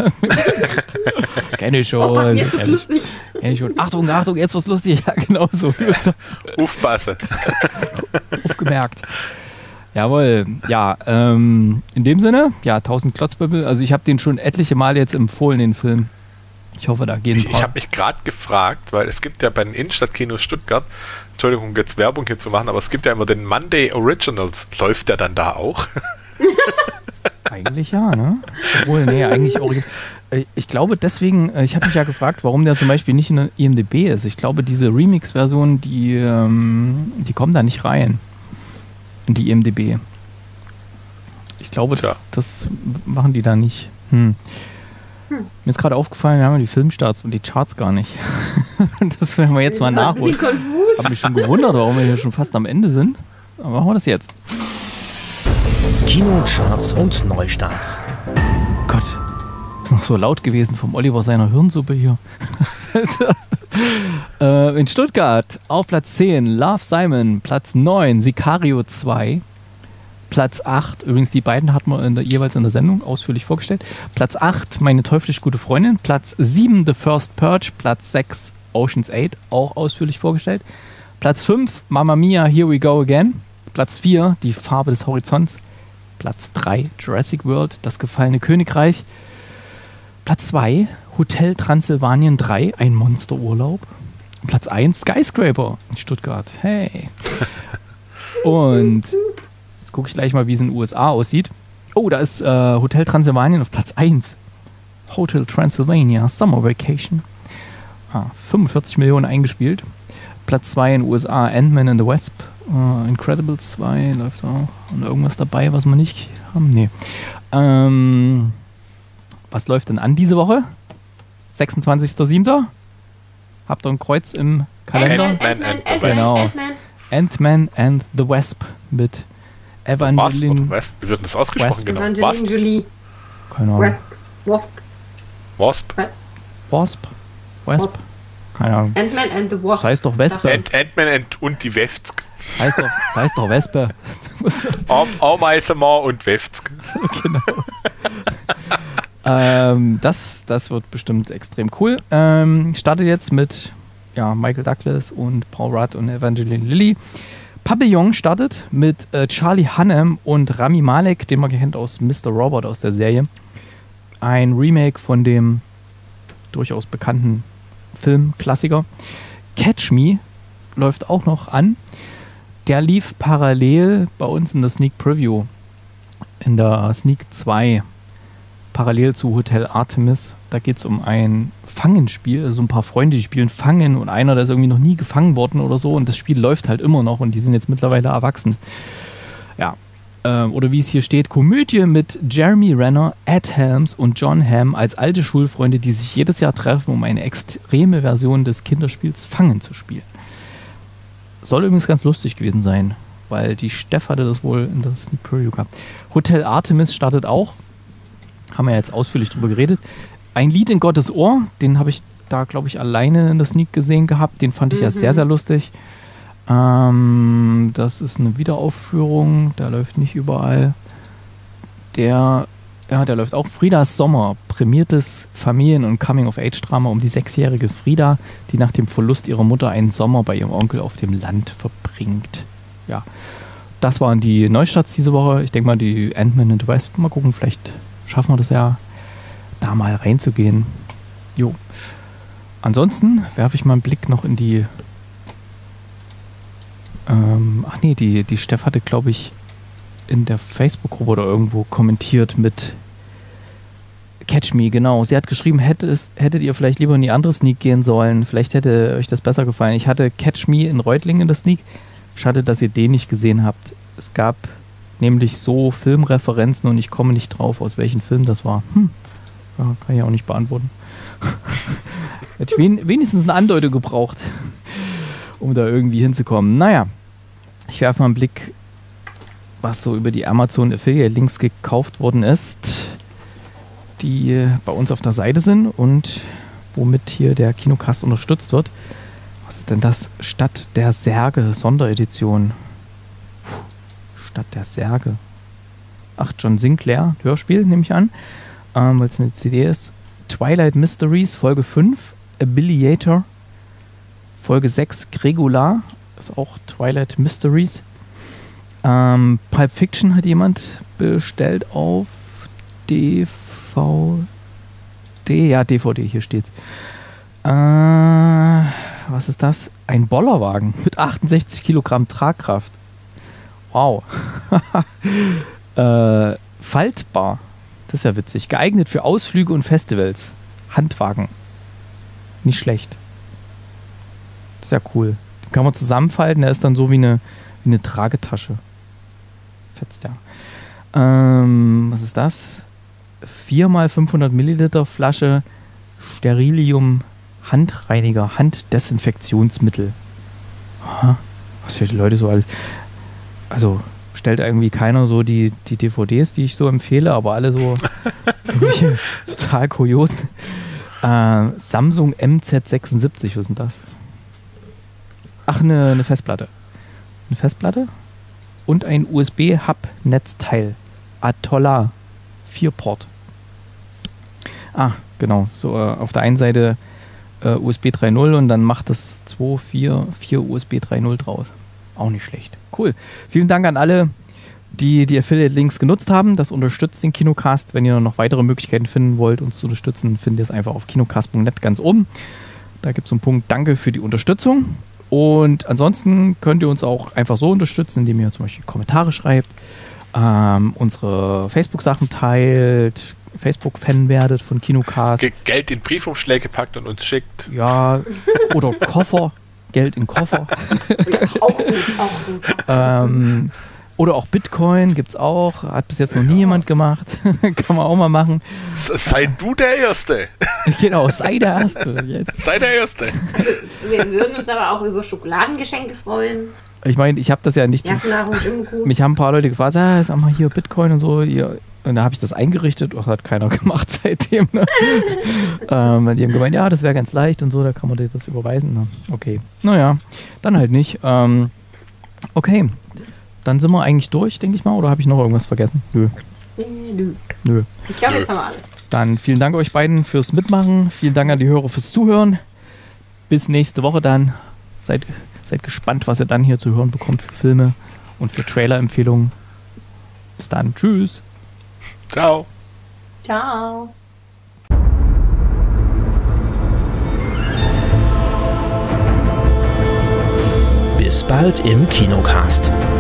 Kenn ich Oh, schon. jetzt ist kenn ich, lustig. kenn ich schon. Achtung, Achtung, jetzt was lustig. Ja, genau so. Aufpassen. Aufgemerkt. Jawohl, ja, ähm, in dem Sinne, ja, tausend Klotzböbbel. Also ich habe den schon etliche Male jetzt empfohlen, den Film. Ich hoffe, da gehen ein Ich, ich paar. habe mich gerade gefragt, weil es gibt ja bei den Innenstadtkinos Stuttgart, Entschuldigung, jetzt Werbung hier zu machen, aber es gibt ja immer den Monday Originals. Läuft der dann da auch? Eigentlich ja, ne? Obwohl, nee, eigentlich original. Äh, Ich glaube deswegen, äh, ich habe mich ja gefragt, warum der zum Beispiel nicht in der I M D B ist. Ich glaube, diese Remix-Versionen, die, ähm, die kommen da nicht rein. In die I M D B. Ich glaube, Tja. das, das machen die da nicht. Hm. Mir ist gerade aufgefallen, wir haben ja die Filmstarts und die Charts gar nicht. Das werden wir jetzt mal nachholen. Ein bisschen konfus. Habe mich schon gewundert, warum wir hier schon fast am Ende sind. Aber machen wir das jetzt. Kinocharts und Neustarts. Gott, ist noch so laut gewesen vom Oliver seiner Hirnsuppe hier. äh, in Stuttgart auf Platz zehn Love Simon, Platz neun Sicario zwei, Platz acht, übrigens die beiden hatten wir in der, jeweils in der Sendung ausführlich vorgestellt, Platz acht Meine teuflisch gute Freundin, Platz sieben The First Purge, Platz sechs Ocean's eight, auch ausführlich vorgestellt, Platz fünf Mamma Mia, Here We Go Again, Platz vier Die Farbe des Horizonts, Platz drei Jurassic World, Das gefallene Königreich, Platz zwei Hotel Transsilvanien drei, Ein Monsterurlaub, Platz eins Skyscraper in Stuttgart, hey. Und jetzt gucke ich gleich mal, wie es in den U S A aussieht. Oh, da ist äh, Hotel Transsilvanien auf Platz eins. Hotel Transylvania Summer Vacation. ah, fünfundvierzig Millionen eingespielt. Platz zwei in den U S A, Ant-Man and the Wasp. Uh, Incredibles zwei läuft auch. Und irgendwas dabei, was wir nicht haben? Nee. Ähm, was läuft denn an diese Woche? sechsundzwanzigster siebter Habt ihr ein Kreuz im Kalender? Ant-Man and the Wasp. Genau. Ant-Man and the Wasp mit Evangeline. Wasp? Wie wird das ausgesprochen? Wasp. Genau. Evangeline Wasp. Jolie. Keine Ahnung. Wasp. Wasp. Wasp. Wasp. Wasp? Wasp? Wasp. Keine Ahnung. Ant-Man and the Wasp. Das heißt doch Wespe. Ant- Ant-Man and und die Wefzg. Das heißt doch, das heißt doch Wespe. Am- Ameisenmann und Wefzg. Genau. ähm, das, das wird bestimmt extrem cool. Ähm, startet jetzt mit ja, Michael Douglas und Paul Rudd und Evangeline Lilly. Papillon startet mit äh, Charlie Hunnam und Rami Malek, den man kennt aus Mister Robot aus der Serie. Ein Remake von dem durchaus bekannten Filmklassiker. Catch Me läuft auch noch an. Der lief parallel bei uns in der Sneak Preview. In der Sneak zwei. Parallel zu Hotel Artemis. Da geht es um ein Fangenspiel. Also ein paar Freunde, die spielen Fangen und einer, der ist irgendwie noch nie gefangen worden oder so. Und das Spiel läuft halt immer noch und die sind jetzt mittlerweile erwachsen. Ja. Ähm, oder wie es hier steht, Komödie mit Jeremy Renner, Ed Helms und John Hamm als alte Schulfreunde, die sich jedes Jahr treffen, um eine extreme Version des Kinderspiels Fangen zu spielen. Soll übrigens ganz lustig gewesen sein, weil die Steff hatte das wohl in der Sneak Preview gehabt. Hotel Artemis startet auch. Haben wir ja jetzt ausführlich drüber geredet. Ein Lied in Gottes Ohr, den habe ich da, glaube ich, alleine in der Sneak gesehen gehabt. Den fand ich mhm. ja sehr, sehr lustig. Ähm, das ist eine Wiederaufführung, der läuft nicht überall. Der, ja, der läuft auch. Friedas Sommer, prämiertes Familien- und Coming-of-Age-Drama um die sechsjährige Frieda, die nach dem Verlust ihrer Mutter einen Sommer bei ihrem Onkel auf dem Land verbringt. Ja, das waren die Neustarts diese Woche. Ich denke mal, die Ant-Man and the Wasp, mal gucken, vielleicht schaffen wir das ja, da mal reinzugehen. Jo. Ansonsten werfe ich mal einen Blick noch in die Ähm, ach nee, die, die Steff hatte, glaube ich, in der Facebook-Gruppe oder irgendwo kommentiert mit Catch Me, genau. Sie hat geschrieben, hätte es, hättet ihr vielleicht lieber in die andere Sneak gehen sollen. Vielleicht hätte euch das besser gefallen. Ich hatte Catch Me in Reutlingen in der Sneak. Schade, dass ihr den nicht gesehen habt. Es gab nämlich so Filmreferenzen und ich komme nicht drauf, aus welchem Film das war. Hm. Ja, kann ich auch nicht beantworten. Hätte ich wen, wenigstens eine Andeutung gebraucht, um da irgendwie hinzukommen. Naja, ich werfe mal einen Blick, was so über die Amazon Affiliate Links gekauft worden ist, die bei uns auf der Seite sind und womit hier der Kinocast unterstützt wird. Was ist denn das? Stadt der Särge, Sonderedition. Puh, Stadt der Särge. Ach, John Sinclair, Hörspiel, nehme ich an, ähm, weil es eine C D ist. Twilight Mysteries, Folge fünf, Abiliator. Folge sechs, Gregula, ist auch Twilight Mysteries. Ähm, Pulp Fiction hat jemand bestellt auf D V D. Ja, D V D, hier steht's. Äh, was ist das? Ein Bollerwagen mit achtundsechzig Kilogramm Tragkraft. Wow. äh, faltbar. Das ist ja witzig. Geeignet für Ausflüge und Festivals. Handwagen. Nicht schlecht. Ja, cool. Den kann man zusammenfalten, der ist dann so wie eine, wie eine Tragetasche. Fetzt ja. Ähm, was ist das? vier mal fünfhundert Milliliter Flasche Sterilium Handreiniger, Handdesinfektionsmittel. Aha. Was für die Leute so alles. Also stellt irgendwie keiner so die, die D V Ds, die ich so empfehle, aber alle so total kurios. Äh, Samsung M Z sechsundsiebzig, was ist denn das? Ach, eine, eine Festplatte. Eine Festplatte und ein U S B-Hub-Netzteil. Atolla vier Port. Ah, genau. So äh, auf der einen Seite äh, U S B drei Punkt null und dann macht das zwei, vier, vier U S B drei Punkt null draus. Auch nicht schlecht. Cool. Vielen Dank an alle, die die Affiliate-Links genutzt haben. Das unterstützt den Kinocast. Wenn ihr noch weitere Möglichkeiten finden wollt, uns zu unterstützen, findet ihr es einfach auf kinocast punkt net ganz oben. Da gibt es einen Punkt Danke für die Unterstützung. Und ansonsten könnt ihr uns auch einfach so unterstützen, indem ihr zum Beispiel Kommentare schreibt, ähm, unsere Facebook-Sachen teilt, Facebook-Fan werdet von Kinocast. Ge- Geld in Briefumschläge packt und uns schickt. Ja, oder Koffer. Geld in Koffer. Auch gut, auch gut. ähm, oder auch Bitcoin gibt's auch. Hat bis jetzt noch nie jemand gemacht. Kann man auch mal machen. Sei du der Erste. Genau, sei der Erste jetzt. Sei der Erste. Wir würden uns aber auch über Schokoladengeschenke freuen. Ich meine, ich habe das ja nicht... Ja, Nahrung im Gut. Mich haben ein paar Leute gefragt, ah, sag mal hier Bitcoin und so. Hier. Und da habe ich das eingerichtet. Oh, hat keiner gemacht seitdem. Ne? ähm, die haben gemeint, ja, das wäre ganz leicht und so. Da kann man dir das überweisen. Ne? Okay, naja, dann halt nicht. Ähm, okay, dann sind wir eigentlich durch, denke ich mal. Oder habe ich noch irgendwas vergessen? Nö. Nö. Nö. Ich glaube, jetzt haben wir alles. Dann vielen Dank euch beiden fürs Mitmachen. Vielen Dank an die Hörer fürs Zuhören. Bis nächste Woche dann. Seid, seid gespannt, was ihr dann hier zu hören bekommt für Filme und für Trailer-Empfehlungen. Bis dann. Tschüss. Ciao. Ciao. Bis bald im Kinocast.